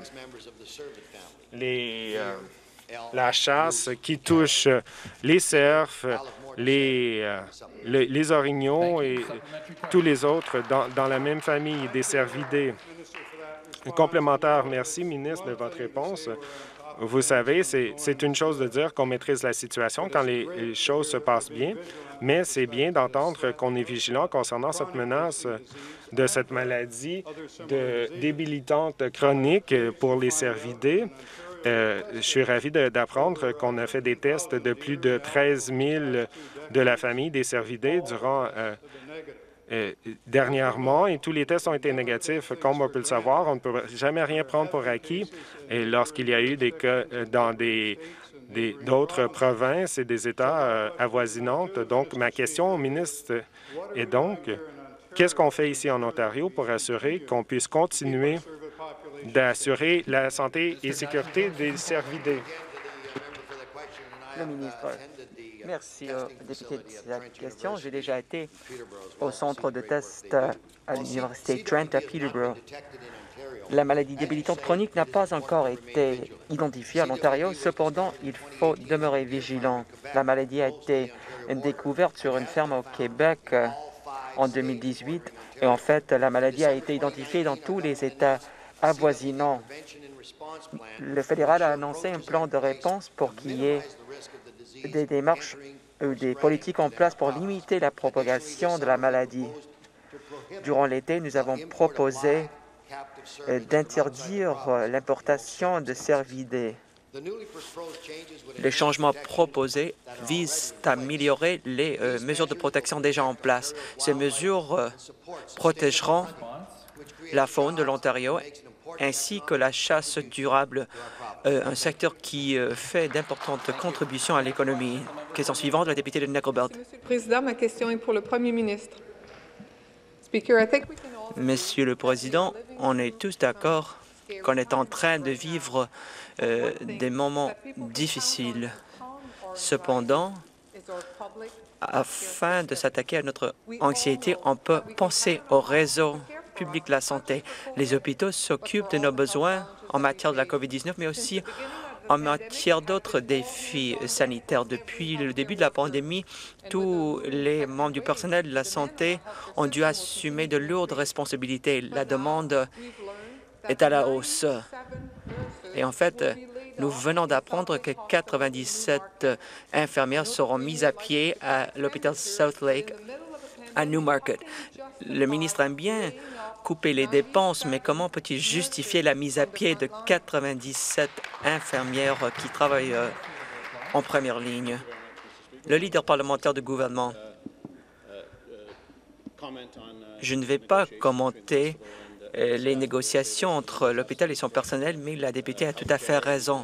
les, euh, la chasse qui touche les cerfs, les, euh, les, les orignaux et tous les autres dans, dans la même famille, des cervidés. Complémentaire, merci, ministre, de votre réponse. Vous savez, c'est une chose de dire qu'on maîtrise la situation quand les, les choses se passent bien, mais c'est bien d'entendre qu'on est vigilant concernant cette menace de cette maladie de débilitante chronique pour les cervidés. Euh, je suis ravi d'apprendre qu'on a fait des tests de plus de treize mille de la famille des cervidés durant euh, euh, dernièrement et tous les tests ont été négatifs. Comme on peut le savoir, on ne peut jamais rien prendre pour acquis. Et lorsqu'il y a eu des cas dans des d'autres provinces et des États euh, avoisinantes. Donc, ma question au ministre est donc, qu'est-ce qu'on fait ici en Ontario pour assurer qu'on puisse continuer d'assurer la santé et sécurité des cervidés? Le ministre. Merci au député de cette question. J'ai déjà été au centre de test à l'Université Trent à Peterborough. La maladie débilitante chronique n'a pas encore été identifiée en Ontario. Cependant, il faut demeurer vigilant. La maladie a été découverte sur une ferme au Québec en deux mille dix-huit et en fait, la maladie a été identifiée dans tous les États avoisinants. Le fédéral a annoncé un plan de réponse pour qu'il y ait des démarches ou des politiques en place pour limiter la propagation de la maladie. Durant l'été, nous avons proposé d'interdire l'importation de cervidés. Les changements proposés visent à améliorer les euh, mesures de protection déjà en place. Ces mesures euh, protégeront la faune de l'Ontario ainsi que la chasse durable, euh, un secteur qui euh, fait d'importantes contributions à l'économie. Question suivante, la députée de Nickel Belt. Monsieur le Président, ma question est pour le Premier ministre. Monsieur le Président, on est tous d'accord qu'on est en train de vivre euh, des moments difficiles. Cependant, afin de s'attaquer à notre anxiété, on peut penser au réseau public de la santé. Les hôpitaux s'occupent de nos besoins en matière de la COVID dix-neuf, mais aussi en matière d'autres défis sanitaires. Depuis le début de la pandémie, tous les membres du personnel de la santé ont dû assumer de lourdes responsabilités. La demande est à la hausse. Et en fait, nous venons d'apprendre que quatre-vingt-dix-sept infirmières seront mises à pied à l'hôpital Southlake à Newmarket. Le ministre aime bien couper les dépenses, mais comment peut-il justifier la mise à pied de quatre-vingt-dix-sept infirmières qui travaillent en première ligne? Le leader parlementaire du gouvernement. Je ne vais pas commenter les négociations entre l'hôpital et son personnel, mais la députée a tout à fait raison.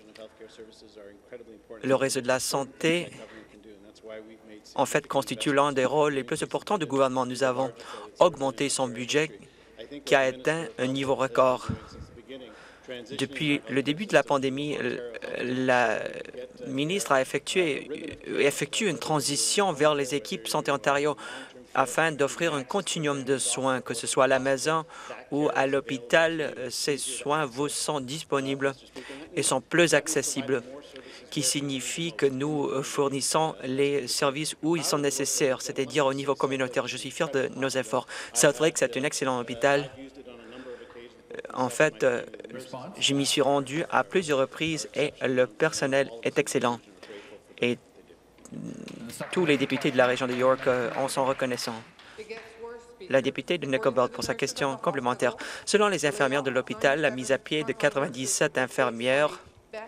Le réseau de la santé, en fait, constitue l'un des rôles les plus importants du gouvernement. Nous avons augmenté son budget qui a atteint un niveau record. Depuis le début de la pandémie, la ministre a effectué, effectué une transition vers les équipes Santé Ontario afin d'offrir un continuum de soins, que ce soit à la maison ou à l'hôpital. Ces soins vous sont disponibles et sont plus accessibles, qui signifie que nous fournissons les services où ils sont nécessaires, c'est-à-dire au niveau communautaire. Je suis fier de nos efforts. Southlake, c'est un excellent hôpital. En fait, je m'y suis rendu à plusieurs reprises et le personnel est excellent. Et tous les députés de la région de York en sont reconnaissants. La députée de Nickelbelt pour sa question complémentaire. Selon les infirmières de l'hôpital, la mise à pied de quatre-vingt-dix-sept infirmières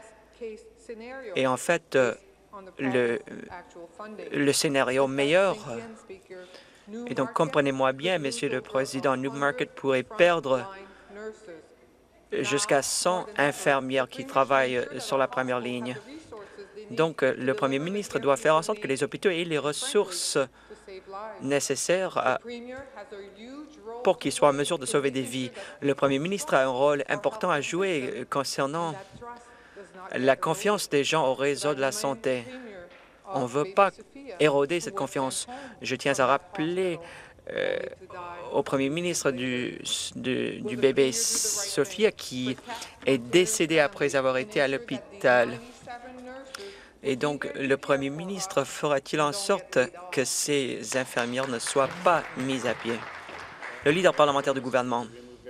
est en fait euh, le, le scénario meilleur. Et donc, comprenez-moi bien, Monsieur le Président, Newmarket pourrait perdre jusqu'à cent infirmières qui travaillent sur la première ligne. Donc, le Premier ministre doit faire en sorte que les hôpitaux aient les ressources nécessaires à, pour qu'ils soient en mesure de sauver des vies. Le Premier ministre a un rôle important à jouer concernant la confiance des gens au réseau de la santé. On ne veut pas éroder cette confiance. Je tiens à rappeler euh, au Premier ministre du, du, du bébé Sophia qui est décédé après avoir été à l'hôpital. Et donc, le Premier ministre fera-t-il en sorte que ces infirmières ne soient pas mises à pied? Le leader parlementaire du gouvernement.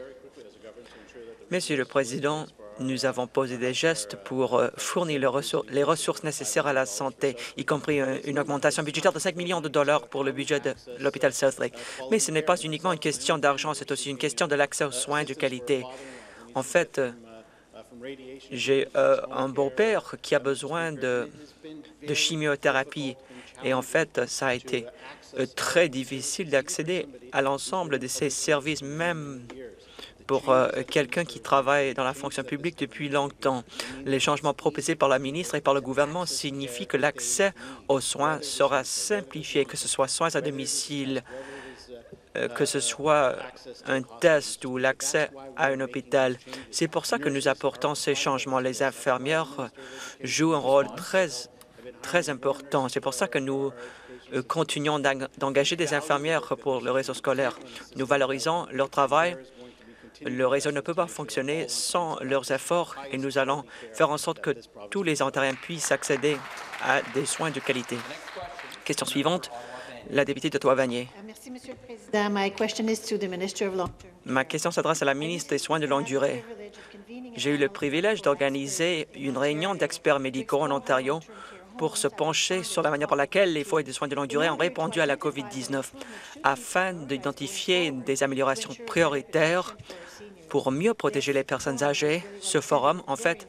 Monsieur le Président, nous avons posé des gestes pour fournir les ressources, les ressources nécessaires à la santé, y compris une augmentation budgétaire de cinq millions de dollars pour le budget de l'hôpital Southlake. Mais ce n'est pas uniquement une question d'argent, c'est aussi une question de l'accès aux soins de qualité. En fait, j'ai euh, un beau-père qui a besoin de, de chimiothérapie et en fait, ça a été euh, très difficile d'accéder à l'ensemble de ces services, même pour euh, quelqu'un qui travaille dans la fonction publique depuis longtemps. Les changements proposés par la ministre et par le gouvernement signifient que l'accès aux soins sera simplifié, que ce soit soins à domicile, euh, que ce soit un test ou l'accès à un hôpital. C'est pour ça que nous apportons ces changements. Les infirmières jouent un rôle très, très important. C'est pour ça que nous euh, continuons d'engager des infirmières pour le réseau scolaire. Nous valorisons leur travail. Le réseau ne peut pas fonctionner sans leurs efforts et nous allons faire en sorte que tous les Ontariens puissent accéder à des soins de qualité. Question suivante, la députée d'Ottawa-Vanier. Merci, Monsieur le Président. My question is to the Minister of Long Term. Ma question s'adresse à la ministre des Soins de longue durée. J'ai eu le privilège d'organiser une réunion d'experts médicaux en Ontario pour se pencher sur la manière par laquelle les foyers de soins de longue durée ont répondu à la COVID dix-neuf afin d'identifier des améliorations prioritaires pour mieux protéger les personnes âgées. Ce forum, en fait,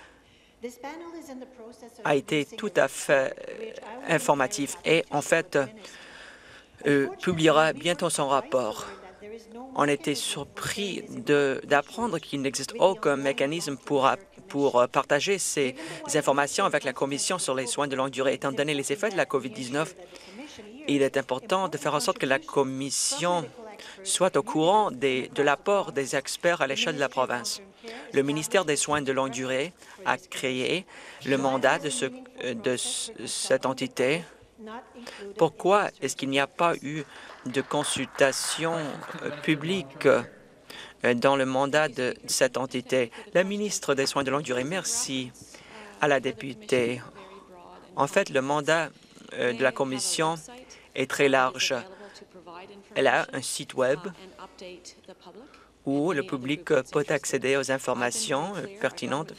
a été tout à fait informatif et, en fait, euh, publiera bientôt son rapport. On était surpris d'apprendre qu'il n'existe aucun mécanisme pour, pour partager ces informations avec la Commission sur les soins de longue durée. Étant donné les effets de la COVID dix-neuf, il est important de faire en sorte que la Commission soit au courant des, de l'apport des experts à l'échelle de la province. Le ministère des Soins de longue durée a créé le mandat de, ce, de cette entité. Pourquoi est-ce qu'il n'y a pas eu de consultation publique dans le mandat de cette entité? La ministre des Soins de longue durée, merci à la députée. En fait, le mandat de la Commission est très large. Elle a un site Web où le public peut accéder aux informations pertinentes.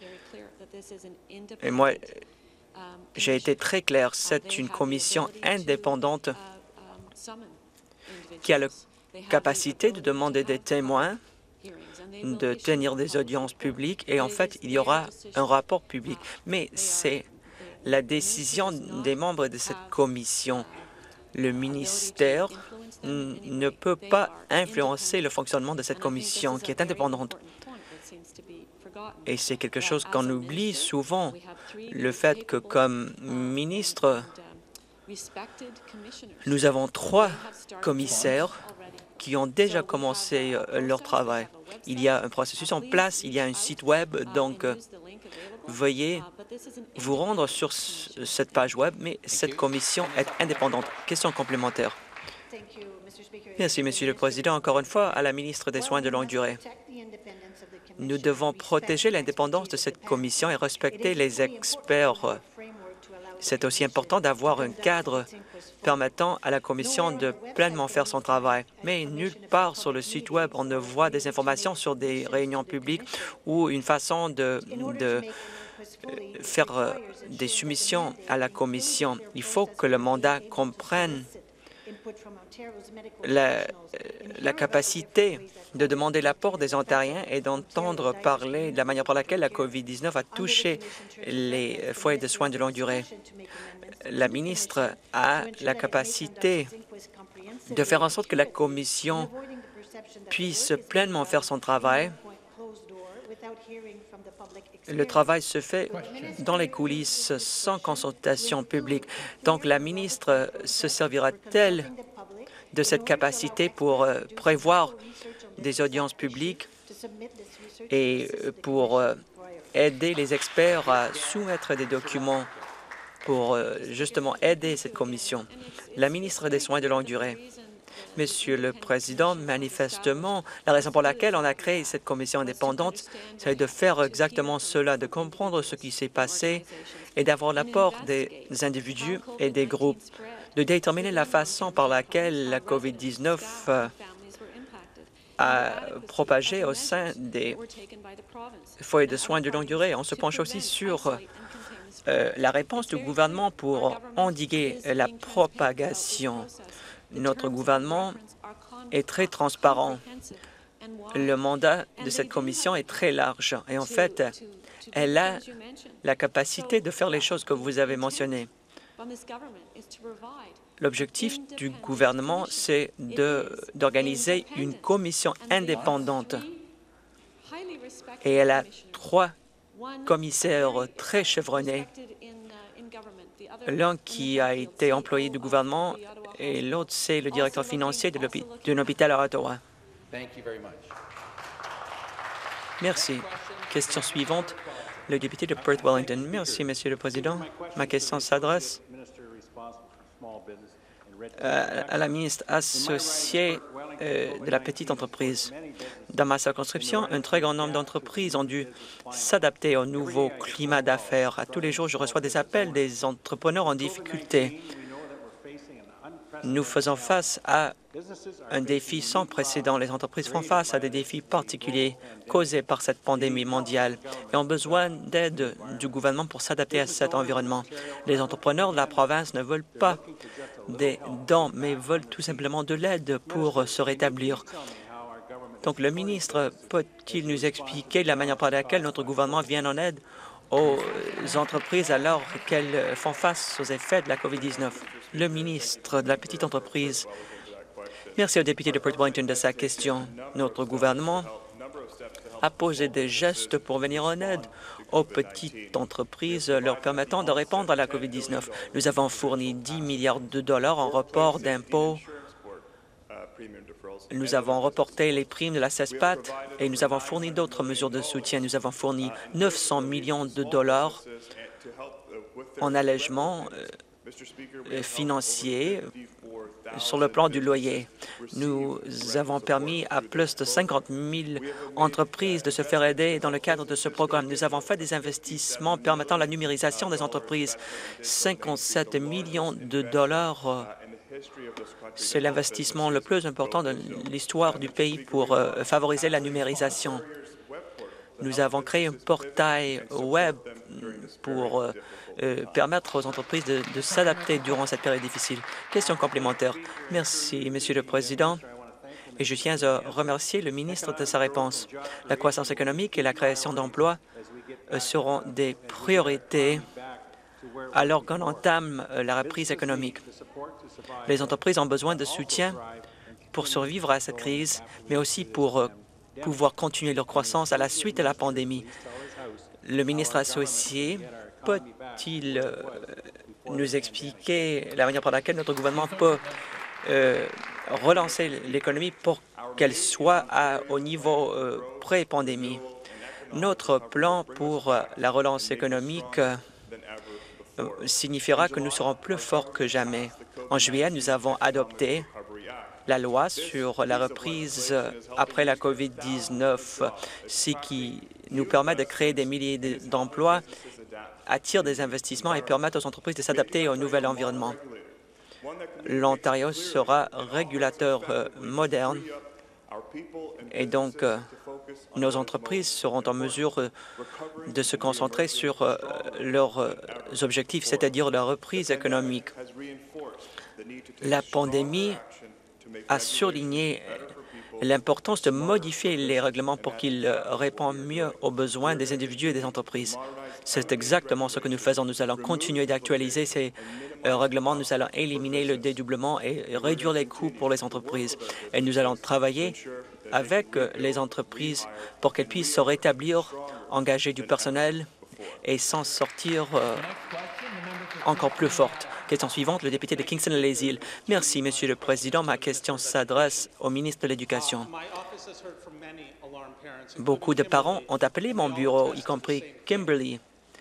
Et moi, j'ai été très clair, c'est une commission indépendante qui a la capacité de demander des témoins, de tenir des audiences publiques et en fait, il y aura un rapport public. Mais c'est la décision des membres de cette commission. Le ministère ne peut pas influencer le fonctionnement de cette commission qui est indépendante. Et c'est quelque chose qu'on oublie souvent, le fait que comme ministre, nous avons trois commissaires qui ont déjà commencé leur travail. Il y a un processus en place, il y a un site Web, donc veuillez vous rendre sur cette page Web, mais cette commission est indépendante. Question complémentaire. Merci, Monsieur le Président. Encore une fois, à la ministre des Soins de longue durée. Nous devons protéger l'indépendance de cette commission et respecter les experts. C'est aussi important d'avoir un cadre permettant à la Commission de pleinement faire son travail. Mais nulle part sur le site Web, on ne voit des informations sur des réunions publiques ou une façon de, de faire des soumissions à la Commission. Il faut que le mandat comprenne la, la capacité de demander l'apport des Ontariens et d'entendre parler de la manière par laquelle la COVID dix-neuf a touché les foyers de soins de longue durée. La ministre a la capacité de faire en sorte que la Commission puisse pleinement faire son travail. Le travail se fait dans les coulisses sans consultation publique. Donc, la ministre se servira-t-elle de cette capacité pour euh, prévoir des audiences publiques et pour euh, aider les experts à soumettre des documents pour euh, justement aider cette commission? La ministre des Soins de longue durée. Monsieur le Président, manifestement, la raison pour laquelle on a créé cette commission indépendante, c'est de faire exactement cela, de comprendre ce qui s'est passé et d'avoir l'apport des individus et des groupes, de déterminer la façon par laquelle la COVID dix-neuf euh, a propagé au sein des foyers de soins de longue durée. On se penche aussi sur euh, la réponse du gouvernement pour endiguer la propagation. Notre gouvernement est très transparent. Le mandat de cette commission est très large et en fait, elle a la capacité de faire les choses que vous avez mentionnées. L'objectif du gouvernement, c'est d'organiser une commission indépendante et elle a trois commissaires très chevronnés, l'un qui a été employé du gouvernement et l'autre, c'est le directeur financier d'un hôpital à Ottawa. Merci. Question suivante, le député de Perth Wellington. Merci, Monsieur le Président. Ma question s'adresse euh, à la ministre associée euh, de la petite entreprise. Dans ma circonscription, un très grand nombre d'entreprises ont dû s'adapter au nouveau climat d'affaires. À tous les jours, je reçois des appels des entrepreneurs en difficulté. Nous faisons face à un défi sans précédent. Les entreprises font face à des défis particuliers causés par cette pandémie mondiale et ont besoin d'aide du gouvernement pour s'adapter à cet environnement. Les entrepreneurs de la province ne veulent pas des dons, mais veulent tout simplement de l'aide pour se rétablir. Donc, le ministre peut-il nous expliquer la manière par laquelle notre gouvernement vient en aide aux entreprises alors qu'elles font face aux effets de la COVID dix-neuf? Le ministre de la petite entreprise. Merci au député de Perth Wellington de sa question. Notre gouvernement a posé des gestes pour venir en aide aux petites entreprises, leur permettant de répondre à la COVID dix-neuf. Nous avons fourni dix milliards de dollars en report d'impôts. Nous avons reporté les primes de la CESPAT et nous avons fourni d'autres mesures de soutien. Nous avons fourni neuf cents millions de dollars en allègement euh, financier sur le plan du loyer. Nous avons permis à plus de cinquante mille entreprises de se faire aider dans le cadre de ce programme. Nous avons fait des investissements permettant la numérisation des entreprises. cinquante-sept millions de dollars. C'est l'investissement le plus important de l'histoire du pays pour euh, favoriser la numérisation. Nous avons créé un portail web pour euh, euh, permettre aux entreprises de, de s'adapter durant cette période difficile. Question complémentaire. Merci, Monsieur le Président. Et je tiens à remercier le ministre de sa réponse. La croissance économique et la création d'emplois euh, seront des priorités alors qu'on entame euh, la reprise économique. Les entreprises ont besoin de soutien pour survivre à cette crise, mais aussi pour euh, pouvoir continuer leur croissance à la suite de la pandémie. Le ministre associé peut-il euh, nous expliquer la manière par laquelle notre gouvernement peut euh, relancer l'économie pour qu'elle soit à, au niveau euh, pré-pandémie? Notre plan pour la relance économique euh, signifiera que nous serons plus forts que jamais. En juillet, nous avons adopté la loi sur la reprise après la COVID dix-neuf, ce qui nous permet de créer des milliers d'emplois, attire des investissements et permet aux entreprises de s'adapter au nouvel environnement. L'Ontario sera régulateur euh, moderne et donc euh, nos entreprises seront en mesure euh, de se concentrer sur euh, leurs euh, objectifs, c'est-à-dire la reprise économique. la pandémie a souligné l'importance de modifier les règlements pour qu'ils répondent mieux aux besoins des individus et des entreprises. C'est exactement ce que nous faisons. Nous allons continuer d'actualiser ces euh, règlements. Nous allons éliminer le dédoublement et réduire les coûts pour les entreprises. Et nous allons travailler avec les entreprises pour qu'elles puissent se rétablir, engager du personnel et s'en sortir euh, encore plus forte. Question suivante, le député de Kingston-les-Îles. Merci, Monsieur le Président. Ma question s'adresse au ministre de l'Éducation. Beaucoup de parents ont appelé mon bureau, y compris Kimberly.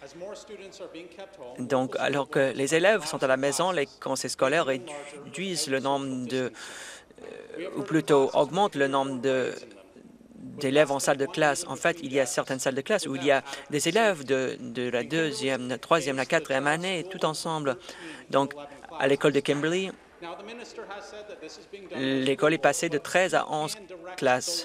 Donc, alors que les élèves sont à la maison, les conseils scolaires réduisent le nombre de, euh, ou plutôt augmentent le nombre de d'élèves en salle de classe. En fait, il y a certaines salles de classe où il y a des élèves de, de la deuxième, la troisième, la quatrième année, tout ensemble. Donc, à l'école de Kimberly, l'école est passée de treize à onze classes.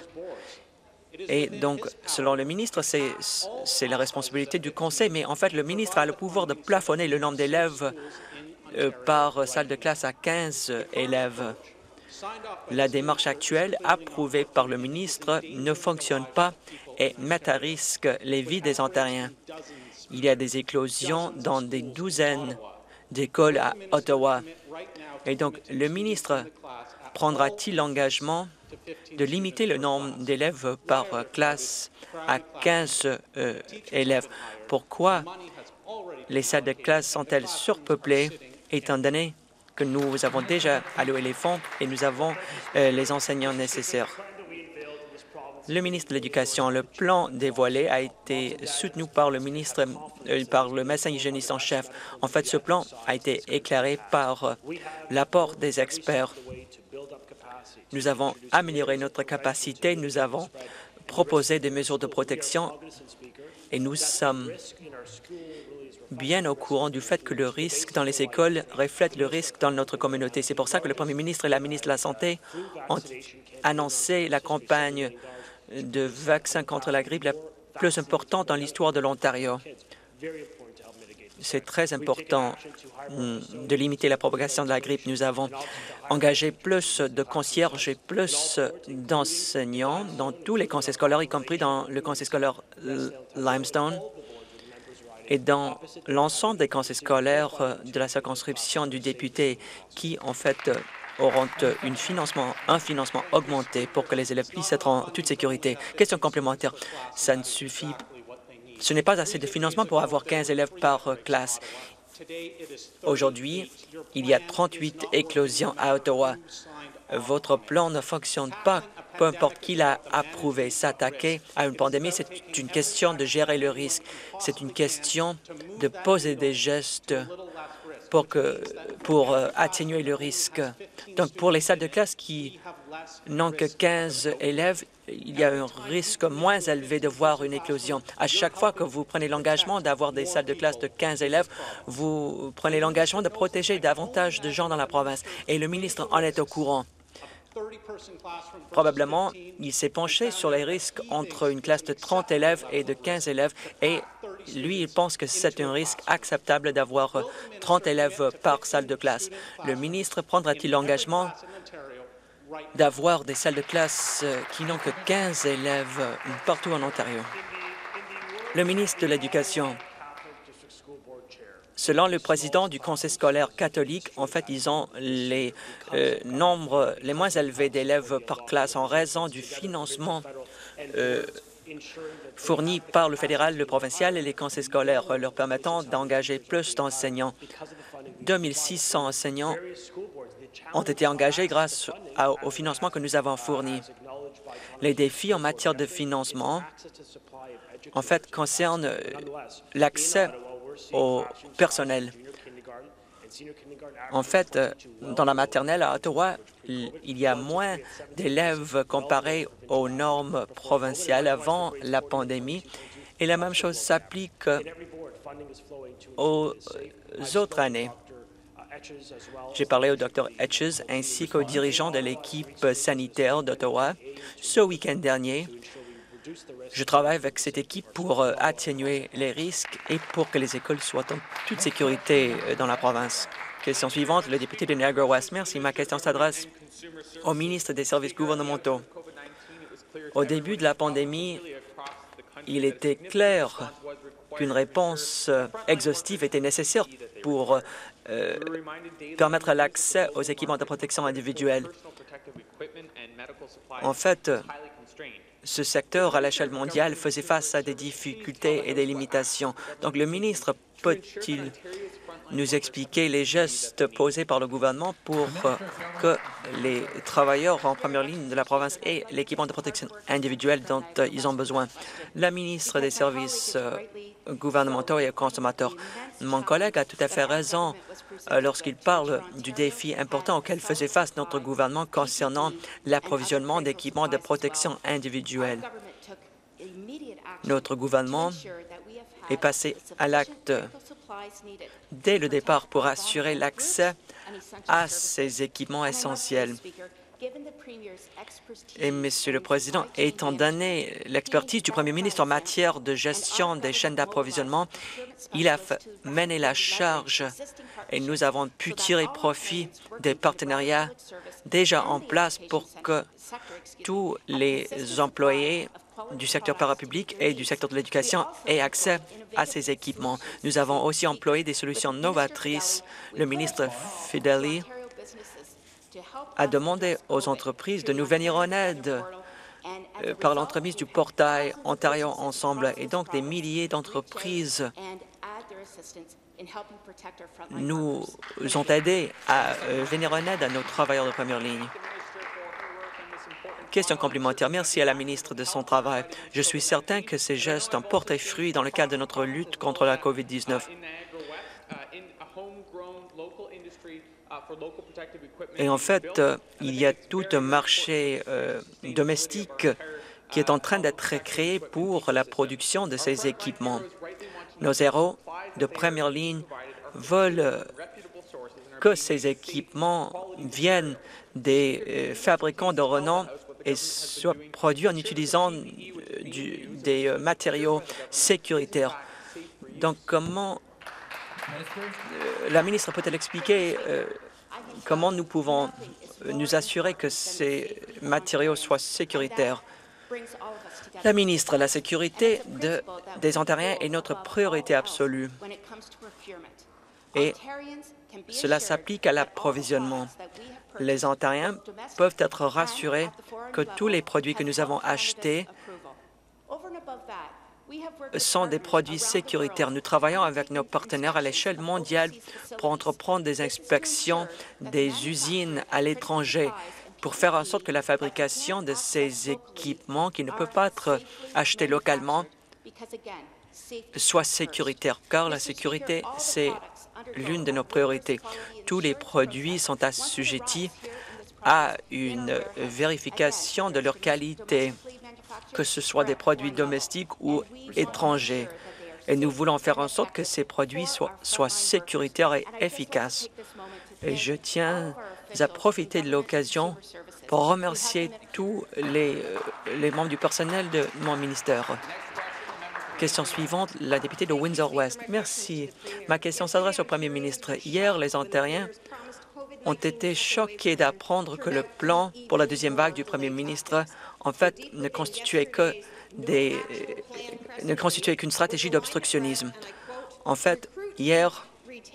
Et donc, selon le ministre, c'est la responsabilité du conseil, mais en fait, le ministre a le pouvoir de plafonner le nombre d'élèves euh, par salle de classe à quinze élèves. La démarche actuelle, approuvée par le ministre, ne fonctionne pas et met à risque les vies des Ontariens. Il y a des éclosions dans des douzaines d'écoles à Ottawa. Et donc, le ministre prendra-t-il l'engagement de limiter le nombre d'élèves par classe à quinze euh, élèves? Pourquoi les salles de classe sont-elles surpeuplées, étant donné que nous avons déjà alloué les fonds et nous avons euh, les enseignants nécessaires? Le ministre de l'Éducation, le plan dévoilé a été soutenu par le ministre, euh, par le médecin hygiéniste en chef. En fait, ce plan a été éclairé par euh, l'apport des experts. Nous avons amélioré notre capacité, nous avons proposé des mesures de protection et nous sommes bien au courant du fait que le risque dans les écoles reflète le risque dans notre communauté. C'est pour ça que le premier ministre et la ministre de la Santé ont annoncé la campagne de vaccins contre la grippe la plus importante dans l'histoire de l'Ontario. C'est très important de limiter la propagation de la grippe. Nous avons engagé plus de concierges et plus d'enseignants dans tous les conseils scolaires, y compris dans le conseil scolaire Limestone et dans l'ensemble des conseils scolaires de la circonscription du député qui, en fait, auront une financement, un financement augmenté pour que les élèves puissent être en toute sécurité. Question complémentaire. Ça ne suffit pas. Ce n'est pas assez de financement pour avoir quinze élèves par classe. Aujourd'hui, il y a trente-huit éclosions à Ottawa. Votre plan ne fonctionne pas, peu importe qui l'a approuvé. S'attaquer à une pandémie, c'est une question de gérer le risque. C'est une question de poser des gestes pour, que, pour euh, atténuer le risque. Donc, pour les salles de classe qui n'ont que quinze élèves, il y a un risque moins élevé de voir une éclosion. À chaque fois que vous prenez l'engagement d'avoir des salles de classe de quinze élèves, vous prenez l'engagement de protéger davantage de gens dans la province. Et le ministre en est au courant. Probablement, il s'est penché sur les risques entre une classe de trente élèves et de quinze élèves et lui, il pense que c'est un risque acceptable d'avoir trente élèves par salle de classe. Le ministre prendra-t-il l'engagement d'avoir des salles de classe qui n'ont que quinze élèves partout en Ontario? Le ministre de l'Éducation. Selon le président du conseil scolaire catholique, en fait, ils ont les euh, nombres les moins élevés d'élèves par classe en raison du financement euh, fourni par le fédéral, le provincial et les conseils scolaires, leur permettant d'engager plus d'enseignants. deux mille six cents enseignants ont été engagés grâce à, au financement que nous avons fourni. Les défis en matière de financement, en fait, concernent l'accès au personnel. En fait, dans la maternelle à Ottawa, il y a moins d'élèves comparés aux normes provinciales avant la pandémie et la même chose s'applique aux autres années. J'ai parlé au docteur Etches ainsi qu'aux dirigeants de l'équipe sanitaire d'Ottawa ce week-end dernier. Je travaille avec cette équipe pour atténuer les risques et pour que les écoles soient en toute sécurité dans la province. Question suivante, le député de Niagara-Ouest. Merci. Ma question s'adresse au ministre des Services gouvernementaux. Au début de la pandémie, il était clair qu'une réponse exhaustive était nécessaire pour euh, permettre l'accès aux équipements de protection individuelle. En fait, ce secteur à l'échelle mondiale faisait face à des difficultés et des limitations. Donc, le ministre peut-il nous expliquer les gestes posés par le gouvernement pour que les travailleurs en première ligne de la province aient l'équipement de protection individuelle dont ils ont besoin? La ministre des Services euh, gouvernementaux et consommateurs. Mon collègue a tout à fait raison euh, lorsqu'il parle du défi important auquel faisait face notre gouvernement concernant l'approvisionnement d'équipements de protection individuelle. Notre gouvernement est passé à l'acte dès le départ pour assurer l'accès à ces équipements essentiels. Et, Monsieur le Président, étant donné l'expertise du Premier ministre en matière de gestion des chaînes d'approvisionnement, il a mené la charge et nous avons pu tirer profit des partenariats déjà en place pour que tous les employés du secteur parapublic et du secteur de l'éducation aient accès à ces équipements. Nous avons aussi employé des solutions novatrices. Le ministre Fedeli a demandé aux entreprises de nous venir en aide euh, par l'entremise du portail Ontario Ensemble, et donc des milliers d'entreprises nous ont aidés à euh, venir en aide à nos travailleurs de première ligne. Question complémentaire. Merci à la ministre de son travail. Je suis certain que ces gestes ont porté fruit dans le cadre de notre lutte contre la COVID dix-neuf. Et en fait, euh, il y a tout un marché euh, domestique qui est en train d'être créé pour la production de ces équipements. Nos héros de première ligne veulent que ces équipements viennent des euh, fabricants de renom et soient produits en utilisant euh, du, des euh, matériaux sécuritaires. Donc, comment euh, la ministre peut-elle expliquer euh, comment nous pouvons nous assurer que ces matériaux soient sécuritaires? La ministre, la sécurité de, des Ontariens est notre priorité absolue et cela s'applique à l'approvisionnement. Les Ontariens peuvent être rassurés que tous les produits que nous avons achetés sont des produits sécuritaires. Nous travaillons avec nos partenaires à l'échelle mondiale pour entreprendre des inspections des usines à l'étranger pour faire en sorte que la fabrication de ces équipements qui ne peuvent pas être achetés localement soit sécuritaire, car la sécurité, c'est l'une de nos priorités. Tous les produits sont assujettis à une vérification de leur qualité, que ce soit des produits domestiques ou étrangers. Et nous voulons faire en sorte que ces produits soient, soient sécuritaires et efficaces. Et je tiens à profiter de l'occasion pour remercier tous les, les membres du personnel de mon ministère. Question suivante, la députée de Windsor-West. Merci. Ma question s'adresse au Premier ministre. Hier, les Ontariens ont été choqués d'apprendre que le plan pour la deuxième vague du Premier ministre, en fait, ne constituait que des, ne constituait qu'une stratégie d'obstructionnisme. En fait, hier,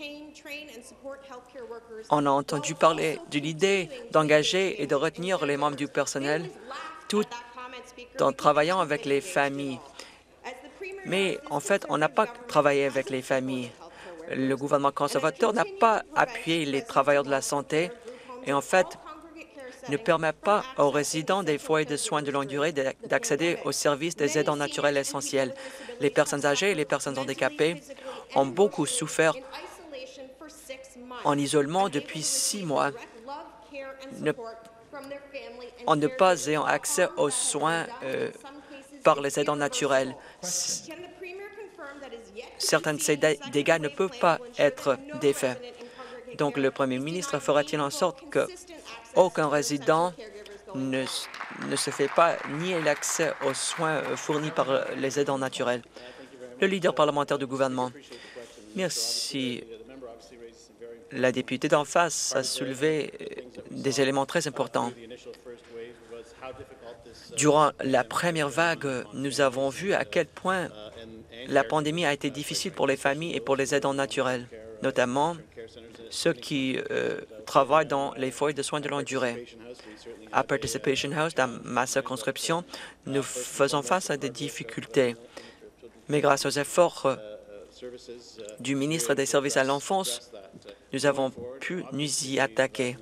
on a entendu parler de l'idée d'engager et de retenir les membres du personnel tout en travaillant avec les familles. Mais en fait, on n'a pas travaillé avec les familles. Le gouvernement conservateur n'a pas appuyé les travailleurs de la santé et en fait ne permet pas aux résidents des foyers de soins de longue durée d'accéder aux services des aidants naturels essentiels. Les personnes âgées et les personnes handicapées ont beaucoup souffert en isolement depuis six mois ne, en ne pas ayant accès aux soins euh, par les aidants naturels. Certains de ces dégâts ne peuvent pas être défaits. Donc, le Premier ministre fera-t-il en sorte qu'aucun résident ne, ne se fait pas nier l'accès aux soins fournis par les aidants naturels? Le leader parlementaire du gouvernement. Merci. La députée d'en face a soulevé des éléments très importants. Durant la première vague, nous avons vu à quel point la pandémie a été difficile pour les familles et pour les aidants naturels, notamment ceux qui euh, travaillent dans les foyers de soins de longue durée. À Participation House, dans ma circonscription, nous faisons face à des difficultés. Mais grâce aux efforts euh, du ministre des Services à l'enfance, nous avons pu nous y attaquer.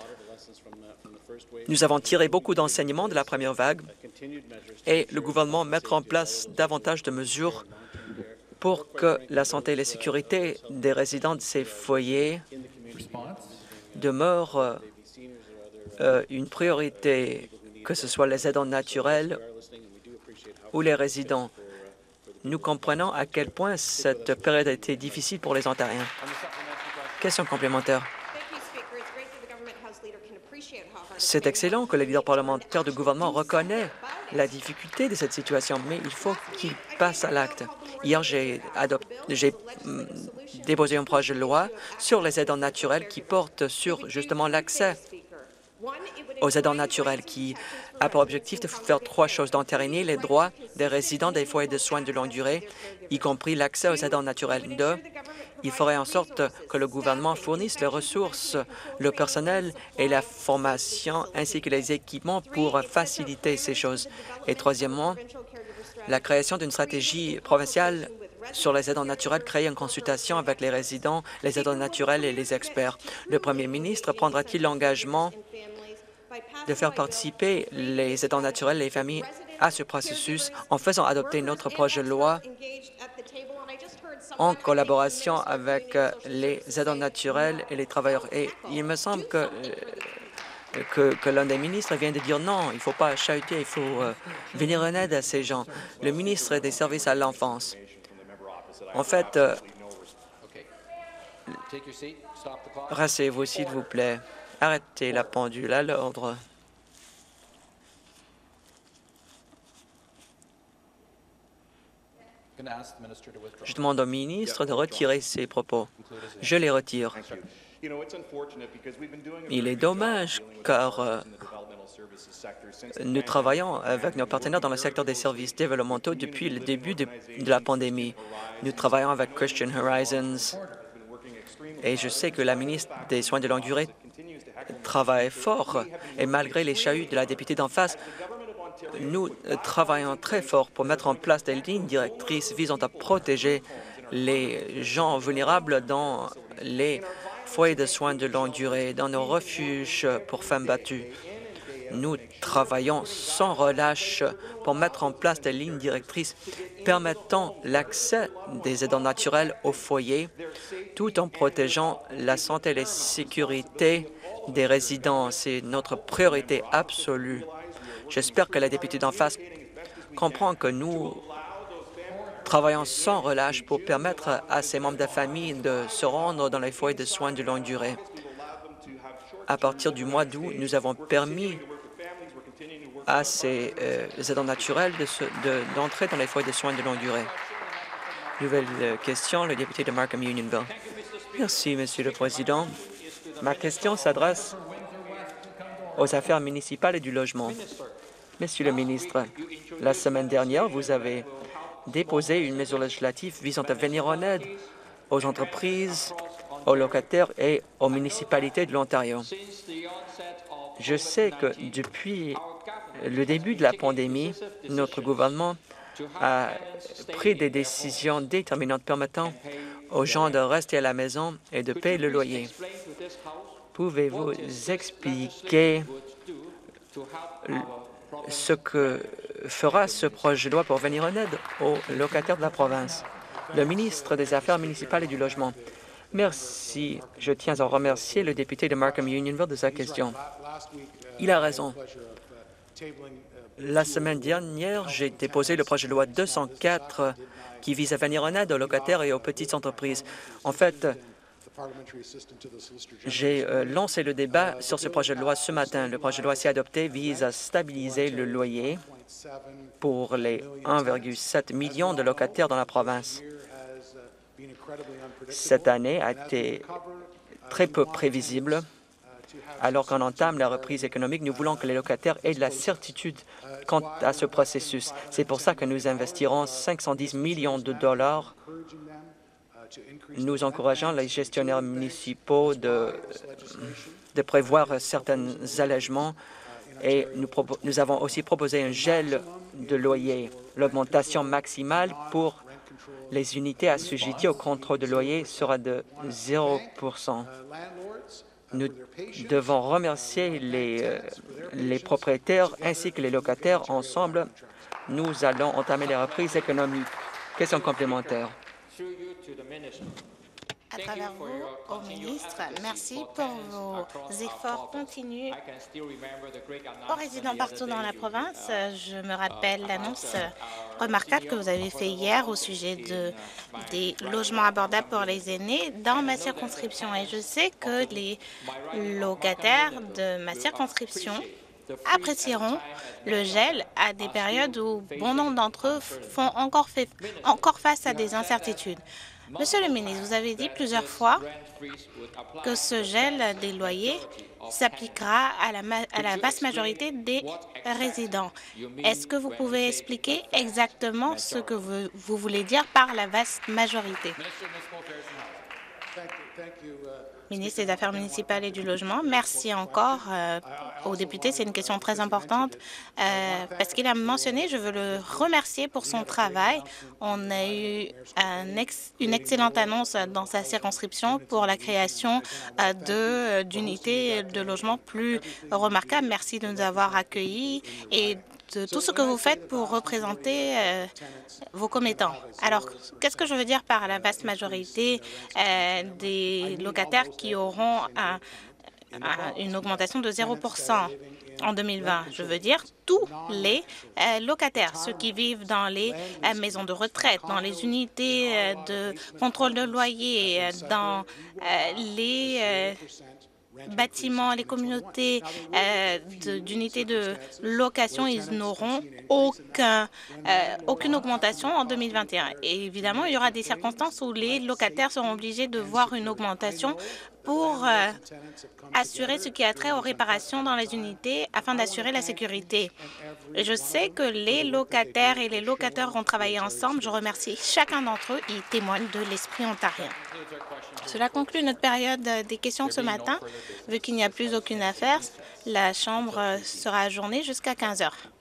Nous avons tiré beaucoup d'enseignements de la première vague et le gouvernement mettra en place davantage de mesures pour que la santé et la sécurité des résidents de ces foyers demeurent euh, euh, une priorité, que ce soit les aidants naturels ou les résidents. Nous comprenons à quel point cette période a été difficile pour les Ontariens. Question complémentaire. C'est excellent que le leader parlementaire du gouvernement reconnaît la difficulté de cette situation, mais il faut qu'il passe à l'acte. Hier, j'ai mm, déposé un projet de loi sur les aidants naturels qui porte sur justement l'accès aux aidants naturels, qui a pour objectif de faire trois choses: d'entériner les droits des résidents des foyers de soins de longue durée, y compris l'accès aux aidants naturels. Deux, il ferait en sorte que le gouvernement fournisse les ressources, le personnel et la formation, ainsi que les équipements pour faciliter ces choses. Et troisièmement, la création d'une stratégie provinciale sur les aidants naturels, créer une consultation avec les résidents, les aidants naturels et les experts. Le premier ministre prendra-t-il l'engagement de faire participer les aidants naturels et les familles à ce processus en faisant adopter notre projet de loi en collaboration avec les aidants naturels et les travailleurs? Et il me semble que, que, que l'un des ministres vient de dire non, il ne faut pas chahuter, il faut euh, venir en aide à ces gens. Le ministre des Services à l'enfance. En fait, euh, rasseyez-vous, s'il vous plaît. Arrêtez la pendule à l'ordre. Je demande au ministre de retirer ses propos. Je les retire. Il est dommage car euh, nous travaillons avec nos partenaires dans le secteur des services développementaux depuis le début de, de la pandémie. Nous travaillons avec Christian Horizons et je sais que la ministre des Soins de longue durée travaille fort et malgré les chahuts de la députée d'en face, nous travaillons très fort pour mettre en place des lignes directrices visant à protéger les gens vulnérables dans les foyers de soins de longue durée, dans nos refuges pour femmes battues. Nous travaillons sans relâche pour mettre en place des lignes directrices permettant l'accès des aidants naturels au foyer, tout en protégeant la santé et la sécurité des résidents. C'est notre priorité absolue. J'espère que la députée d'en face comprend que nous travaillons sans relâche pour permettre à ces membres de la famille de se rendre dans les foyers de soins de longue durée. À partir du mois d'août, nous avons permis à ces euh, aidants naturels d'entrer de, de, dans les foyers de soins de longue durée. Nouvelle euh, question, le député de Markham-Unionville. Merci, Monsieur le Président. Ma question s'adresse aux affaires municipales et du logement. Monsieur le ministre, la semaine dernière, vous avez déposé une mesure législative visant à venir en aide aux entreprises, aux locataires et aux municipalités de l'Ontario. Je sais que depuis le début de la pandémie, notre gouvernement a pris des décisions déterminantes permettant aux gens de rester à la maison et de payer le loyer. Pouvez-vous expliquer ce que fera ce projet de loi pour venir en aide aux locataires de la province? Le ministre des Affaires municipales et du Logement. Merci. Je tiens à remercier le député de Markham-Unionville de sa question. Il a raison. La semaine dernière, j'ai déposé le projet de loi deux cent quatre qui vise à venir en aide aux locataires et aux petites entreprises. En fait, j'ai euh, lancé le débat sur ce projet de loi ce matin. Le projet de loi, si adopté, vise à stabiliser le loyer pour les un virgule sept million de locataires dans la province. Cette année a été très peu prévisible. Alors qu'on entame la reprise économique, nous voulons que les locataires aient de la certitude quant à ce processus. C'est pour ça que nous investirons cinq cent dix millions de dollars. Nous encourageons les gestionnaires municipaux de, de prévoir certains allègements et nous, nous avons aussi proposé un gel de loyer. L'augmentation maximale pour les unités assujetties au contrôle de loyer sera de zéro pour cent. Nous devons remercier les, euh, les propriétaires ainsi que les locataires. Ensemble, nous allons entamer les reprises économiques. Question complémentaire. À travers vous, au ministre, merci pour vos efforts continus aux résidents partout dans la province. Je me rappelle l'annonce remarquable que vous avez faite hier au sujet de, des logements abordables pour les aînés dans ma circonscription. Et je sais que les locataires de ma circonscription apprécieront le gel à des périodes où bon nombre d'entre eux font encore, fait, encore face à des incertitudes. Monsieur le ministre, vous avez dit plusieurs fois que ce gel des loyers s'appliquera à la, à la vaste majorité des résidents. Est-ce que vous pouvez expliquer exactement ce que vous, vous voulez dire par la vaste majorité? Ministre des Affaires municipales et du Logement, merci encore euh, aux députés. C'est une question très importante euh, parce qu'il a mentionné, je veux le remercier pour son travail. On a eu un ex, une excellente annonce dans sa circonscription pour la création euh, d'unités de, de logement plus remarquables. Merci de nous avoir accueillis et de tout ce que vous faites pour représenter euh, vos commettants. Alors, qu'est-ce que je veux dire par la vaste majorité euh, des locataires qui auront un, un, une augmentation de zéro pour cent en deux mille vingt? Je veux dire tous les euh, locataires, ceux qui vivent dans les euh, maisons de retraite, dans les unités euh, de contrôle de loyer, euh, dans euh, les... Euh, bâtiments, les communautés euh, d'unités de location, ils n'auront aucun, euh, aucune augmentation en deux mille vingt et un. Et évidemment, il y aura des circonstances où les locataires seront obligés de voir une augmentation pour euh, assurer ce qui a trait aux réparations dans les unités afin d'assurer la sécurité. Et je sais que les locataires et les locataires vont travailler ensemble. Je remercie chacun d'entre eux. Ils témoignent de l'esprit ontarien. Cela conclut notre période des questions ce matin. Vu qu'il n'y a plus aucune affaire, la Chambre sera ajournée jusqu'à quinze heures.